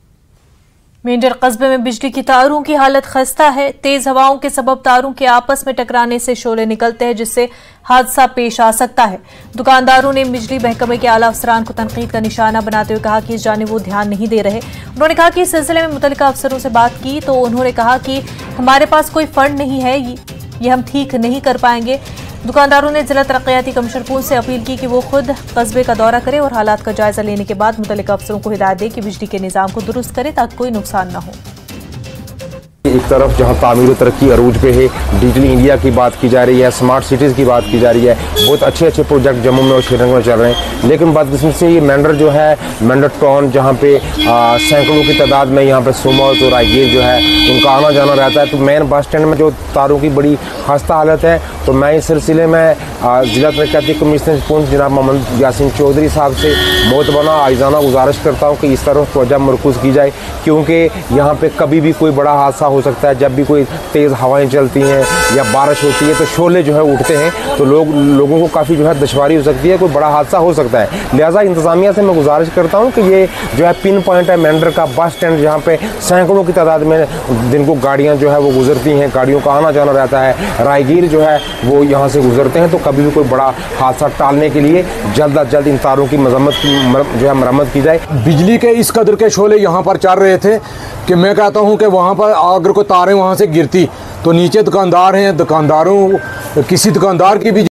मेंढर कस्बे में बिजली की तारों की हालत खस्ता है। तेज हवाओं के सबब तारों के आपस में टकराने से शोले निकलते हैं जिससे हादसा पेश आ सकता है। दुकानदारों ने बिजली महकमे के आला अफसरान को तनकीद का निशाना बनाते हुए कहा कि इस जानिब वो ध्यान नहीं दे रहे। उन्होंने कहा कि इस सिलसिले में मुतल्लिका अफसरों से बात की तो उन्होंने कहा कि हमारे पास कोई फंड नहीं है, ये हम ठीक नहीं कर पाएंगे। दुकानदारों ने जिला तरक्याती कमिश्नर पूंछ से अपील की कि वो खुद कस्बे का दौरा करे और हालात का जायजा लेने के बाद मुतल्लिका अफसरों को हिदायत दे कि बिजली के निज़ाम को दुरुस्त करे ताकि कोई नुकसान न हो। एक तरफ जहां तामीर तरक्की अरूज पे है, डिजिटल इंडिया की बात की जा रही है, स्मार्ट सिटीज़ की बात की जा रही है, बहुत अच्छे अच्छे प्रोजेक्ट जम्मू में और श्रीनगर में चल रहे हैं। लेकिन बदकिस्मती से ये मेंढर जो है, मेंढर टाउन जहाँ पे सैकड़ों की तादाद में यहाँ पे सुमो और रायगीर जो है उनका आना जाना रहता है, तो मेन बस स्टैंड में जो तारों की बड़ी खस्ता हालत है। तो मैं इस सिलसिले में जिला तरक्याती कमिश्नर पूंछ जनाब मोहम्मद यासीन चौधरी साहब से मोतबना आइजाना गुजारिश करता हूँ कि इस तरफ तवज्जो मरकूज़ की जाए, क्योंकि यहाँ पे कभी भी कोई बड़ा हादसा हो सकता है। जब भी कोई तेज़ हवाएं चलती हैं या बारिश होती है तो शोले जो है उठते हैं, तो लोगों को काफ़ी जो है दुश्वारी हो सकती है, कोई बड़ा हादसा हो सकता है। लिहाजा इंतज़ामिया से मैं गुजारिश करता हूँ कि ये जो है पिन पॉइंट है मेंढर का बस स्टैंड, जहाँ पे सैकड़ों की तादाद में दिन को गाड़ियाँ जो है वो गुजरती हैं, गाड़ियों का आना जाना रहता है, राहगीर जो है वो यहाँ से गुजरते हैं। तो कभी भी कोई बड़ा हादसा टालने के लिए जल्द अज जल्द इन तारों की मरम्मत की जाए। बिजली के इस कदर के शोले यहाँ पर चल रहे थे कि मैं कहता हूँ कि वहाँ पर अगर कोई तारें वहाँ से गिरती तो नीचे दुकानदार हैं, दुकानदारों किसी दुकानदार की भी